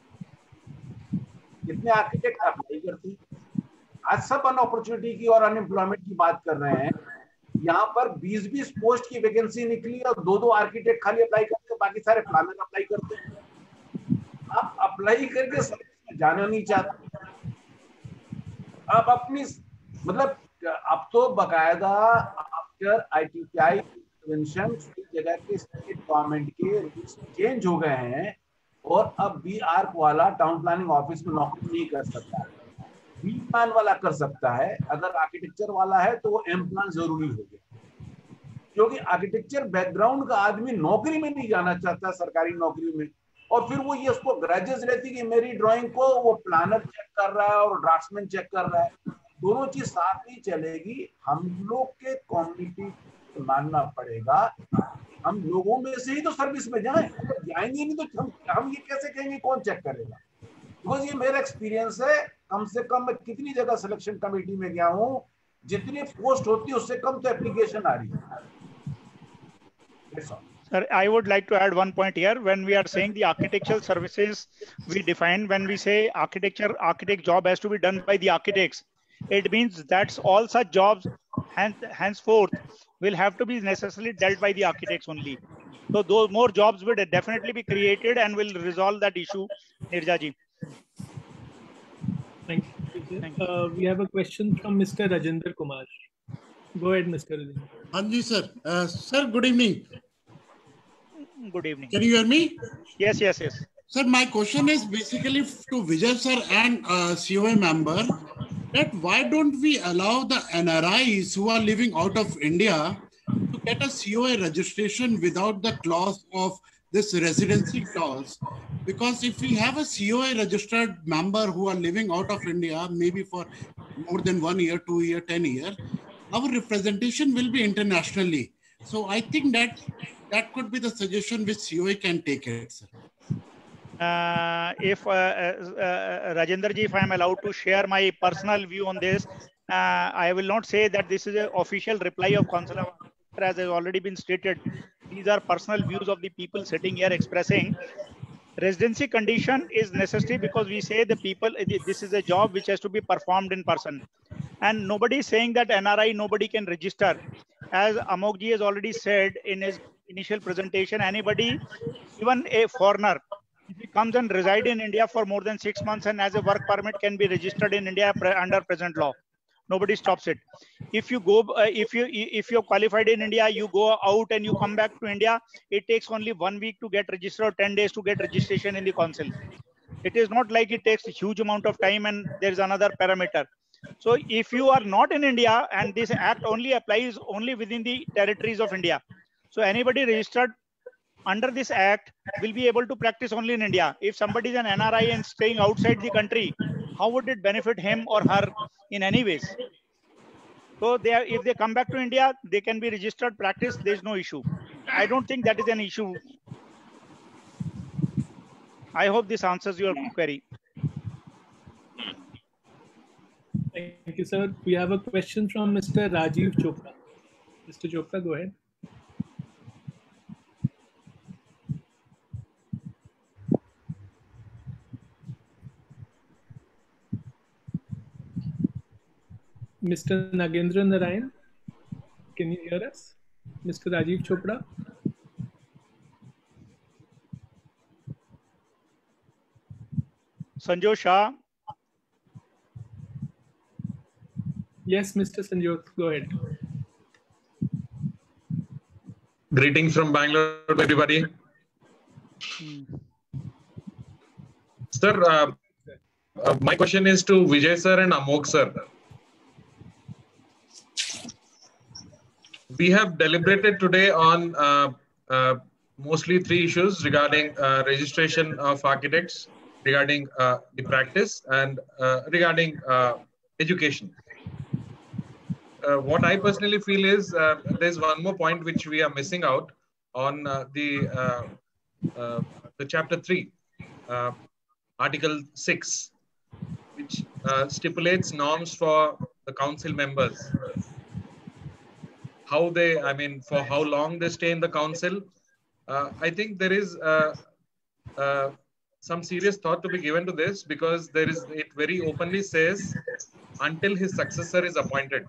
कितने आर्किटेक्ट अप्लाई करते हैं? आज सब अनअपॉर्चुनिटी की और अनएम्प्लॉयमेंट की बात कर रहे हैं. यहाँ पर बीस बीस पोस्ट की वैकेंसी निकली और दो दो आर्किटेक्ट खाली अप्लाई करते हैं, बाकी सारे प्लानर अप्लाई करते हैं. आप अप्लाई करके सर्विस में जाना नहीं चाहते. आप अपनी मतलब अब तो बकायदा आफ्टर आईटीआई इंटरवेंशन जगह के स्टेट गवर्नमेंट के रूल्स चेंज हो गए हैं और अब बी आर्क वाला टाउन प्लानिंग ऑफिस में नौकरी नहीं कर सकता है. बी प्लान वाला कर सकता है. अगर आर्किटेक्चर वाला है तो वो एम प्लान जरूरी हो गया, क्योंकि आर्किटेक्चर बैकग्राउंड का आदमी नौकरी में नहीं जाना चाहता सरकारी नौकरी में. और फिर वो ये उसको ग्रजेस रहती कि मेरी ड्राइंग को वो प्लानर चेक कर रहा है और ड्राफ्ट्समैन चेक कर रहा है. दोनों चीज साथ नहीं चलेगी. हम लोग के कम्युनिटी को मानना पड़ेगा. हम लोगों में से ही तो सर्विस में जाएं. अगर जाएंगे नहीं तो हम हम ये कैसे कहेंगे कौन चेक करेगा? बिकॉज ये मेरा एक्सपीरियंस है. कम से कम मैं कितनी जगह सिलेक्शन कमेटी में गया हूँ, जितनी पोस्ट होती है उससे कम तो एप्लीकेशन आ रही है. Sir, I would like to add one point here. When we are saying the architectural services, we define when we say architecture, architect job has to be done by the architects. It means that's all such jobs henceforth will have to be necessarily dealt by the architects only. So those more jobs will definitely be created and will resolve that issue. Nirja ji. Thank you. Thank you. Uh, we have a question from Mister Rajendra Kumar. Go ahead, Mister Rajendra. Anji sir. Uh, sir, good evening. Good evening. Can you hear me? Yes, yes, yes. Sir, my question is basically to Vijay sir and uh, C O A member, that why don't we allow the N R Is who are living out of India to get a C O A registration without the clause of this residency clause? Because if we have a C O A registered member who are living out of India, maybe for more than one year, two year, ten year, our representation will be internationally. So I think that that could be the suggestion which C O A can take it, sir. Uh, if uh, uh, Rajendra ji, if I am allowed to share my personal view on this, uh, I will not say that this is an official reply of Council of Architecture, as has already been stated. These are personal views of the people sitting here expressing. Residency condition is necessary because we say the people, this is a job which has to be performed in person. And nobody is saying that N R I, nobody can register. As Amok ji has already said in his initial presentation, anybody, even a foreigner, if he comes and reside in India for more than six months and has a work permit, can be registered in India under present law. Nobody stops it. If you go, uh, if you if you're qualified in India, you go out and you come back to India, it takes only one week to get registered or ten days to get registration in the council. It is not like it takes a huge amount of time and there is another parameter. So if you are not in India, and this act only applies only within the territories of India, so anybody registered under this act will be able to practice only in India. If somebody is an N R I and staying outside the country, how would it benefit him or her in any ways? So they are, if they come back to India, they can be registered, practice, there is no issue. I don't think that is an issue. I hope this answers your query. Thank you, sir. We have a question from Mister Rajiv Chopra. Mister Chopra, go ahead. Mister Nagendra Narayan, can you hear us? Mister Rajiv Chopra? Sanjay Shah. Yes, Mister Sanjot, go ahead. Greetings from Bangalore, everybody. Hmm. Sir, uh, uh, my question is to Vijay sir and Amok sir. We have deliberated today on uh, uh, mostly three issues regarding uh, registration of architects, regarding uh, the practice, and uh, regarding uh, education. Uh, what I personally feel is uh, there's one more point which we are missing out on uh, the uh, uh, the chapter three, uh, article six, which uh, stipulates norms for the council members. How they, I mean, for how long they stay in the council. Uh, I think there is uh, uh, some serious thought to be given to this, because there is, it very openly says until his successor is appointed.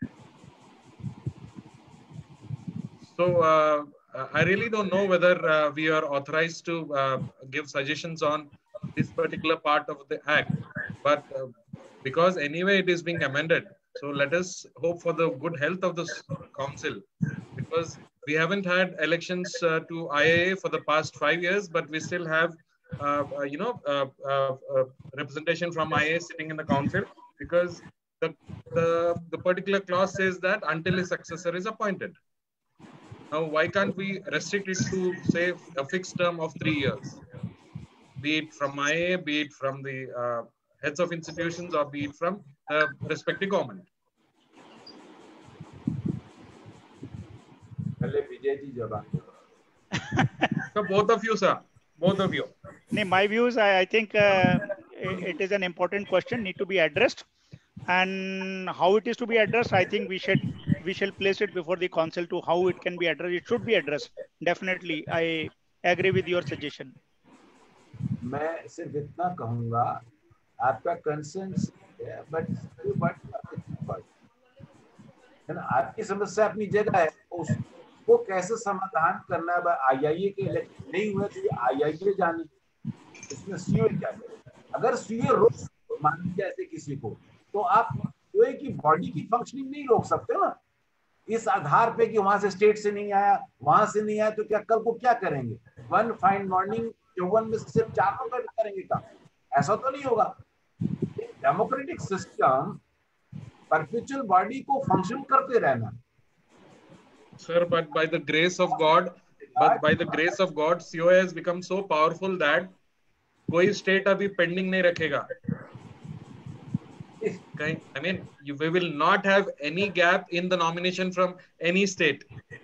So uh, I really don't know whether uh, we are authorized to uh, give suggestions on this particular part of the act, but uh, because anyway it is being amended. So let us hope for the good health of this council, because we haven't had elections uh, to I A A for the past five years, but we still have, uh, uh, you know, uh, uh, uh, representation from I A A sitting in the council, because the, the, the particular clause says that until a successor is appointed. Now, why can't we restrict it to, say, a fixed term of three years? Be it from I A A, be it from the uh, heads of institutions, or be it from the respective government. So both of you, sir. Both of you. In my views, I, I think uh, it is an important question, need to be addressed. And how it is to be addressed, I think we should we shall place it before the council to how it can be addressed. It should be addressed. Definitely, I agree with your suggestion. मैं सिर्फ इतना कहूँगा, आपका concern है, but but है ना, आपकी समस्या अपनी जगह है, उसको कैसे समाधान करना है। आई आई ए के इलेक्शन नहीं हुए तो ये आई आई ए जाने, इसमें सीओ क्या करे। अगर सीओ रोक मान लीजिए ऐसे किसी को, तो आप सीओ की बॉडी की फंक्शनिंग नहीं रोक सकते ना, इस आधार पे कि वहां से स्टेट से नहीं आया, वहां से नहीं आया, तो क्या कल को क्या करेंगे? वन फाइन मॉर्निंग चौवन में सिर्फ चार लोग करेंगे काम, ऐसा तो नहीं होगा। डेमोक्रेटिक सिस्टम परपेचुअल बॉडी को फंक्शन करते रहना। Sir, but by the grace of God, but by the grace of God, C O A has become so powerful that कोई state अभी pending नहीं रखेगा। I mean, you, we will not have any gap in the nomination from any state.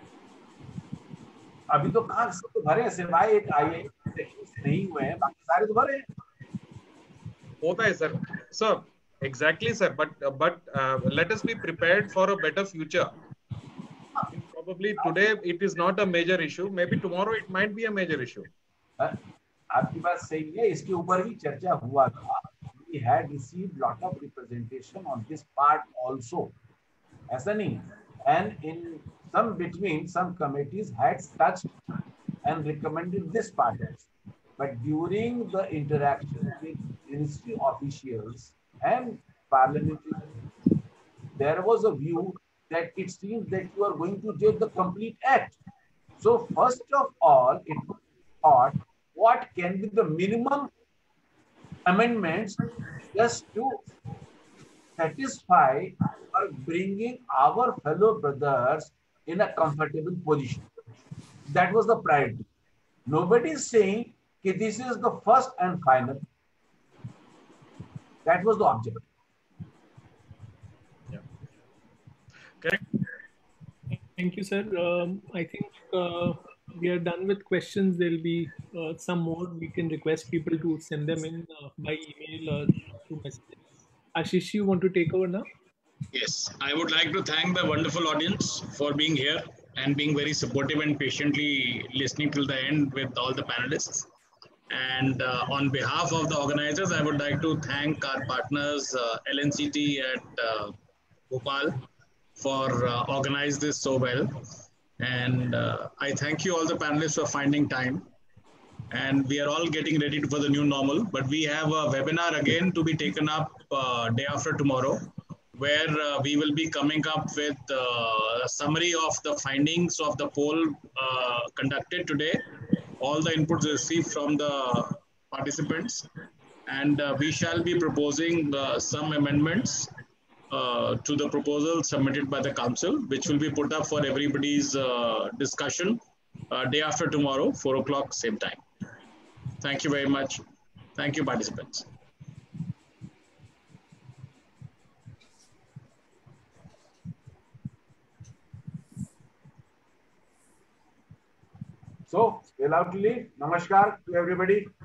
अभी तो कहाँ तो भरे हैं, सिवाय एक आई ए नहीं हुए हैं, बाकी सारे तो भरे हैं। होता है sir, sir, exactly sir, but uh, but uh, let us be prepared for a better future. Probably today it is not a major issue, maybe tomorrow it might be a major issue. आपकी बात सही है, इसके ऊपर भी चर्चा हुआ था। We had received lot of representation on this part also. ऐसा नहीं, and in some between some committees had touched and recommended this part. But during the interaction with ministry officials and parliamentary, there was a view that it seems that you are going to take the complete act. So first of all, it was thought, what can be the minimum amendments just to satisfy or bringing our fellow brothers in a comfortable position. That was the priority. Nobody is saying that this is the first and final. That was the objective. Yeah. Correct. Thank you, sir. Um, I think uh, we are done with questions. There will be uh, some more. We can request people to send them in uh, by email or through message. Ashish, you want to take over now? Yes, I would like to thank the wonderful audience for being here and being very supportive and patiently listening till the end with all the panelists. And uh, on behalf of the organizers, I would like to thank our partners, uh, L N C T at uh, Bhopal, for uh, organizing this so well. And uh, I thank you all the panelists for finding time. And we are all getting ready for the new normal. But we have a webinar again to be taken up uh, day after tomorrow, where uh, we will be coming up with uh, a summary of the findings of the poll uh, conducted today, all the inputs received from the participants, and uh, we shall be proposing uh, some amendments uh, to the proposal submitted by the council, which will be put up for everybody's uh, discussion uh, day after tomorrow, four o'clock, same time. Thank you very much. Thank you, participants. So, allowed to leave. Namaskar to everybody.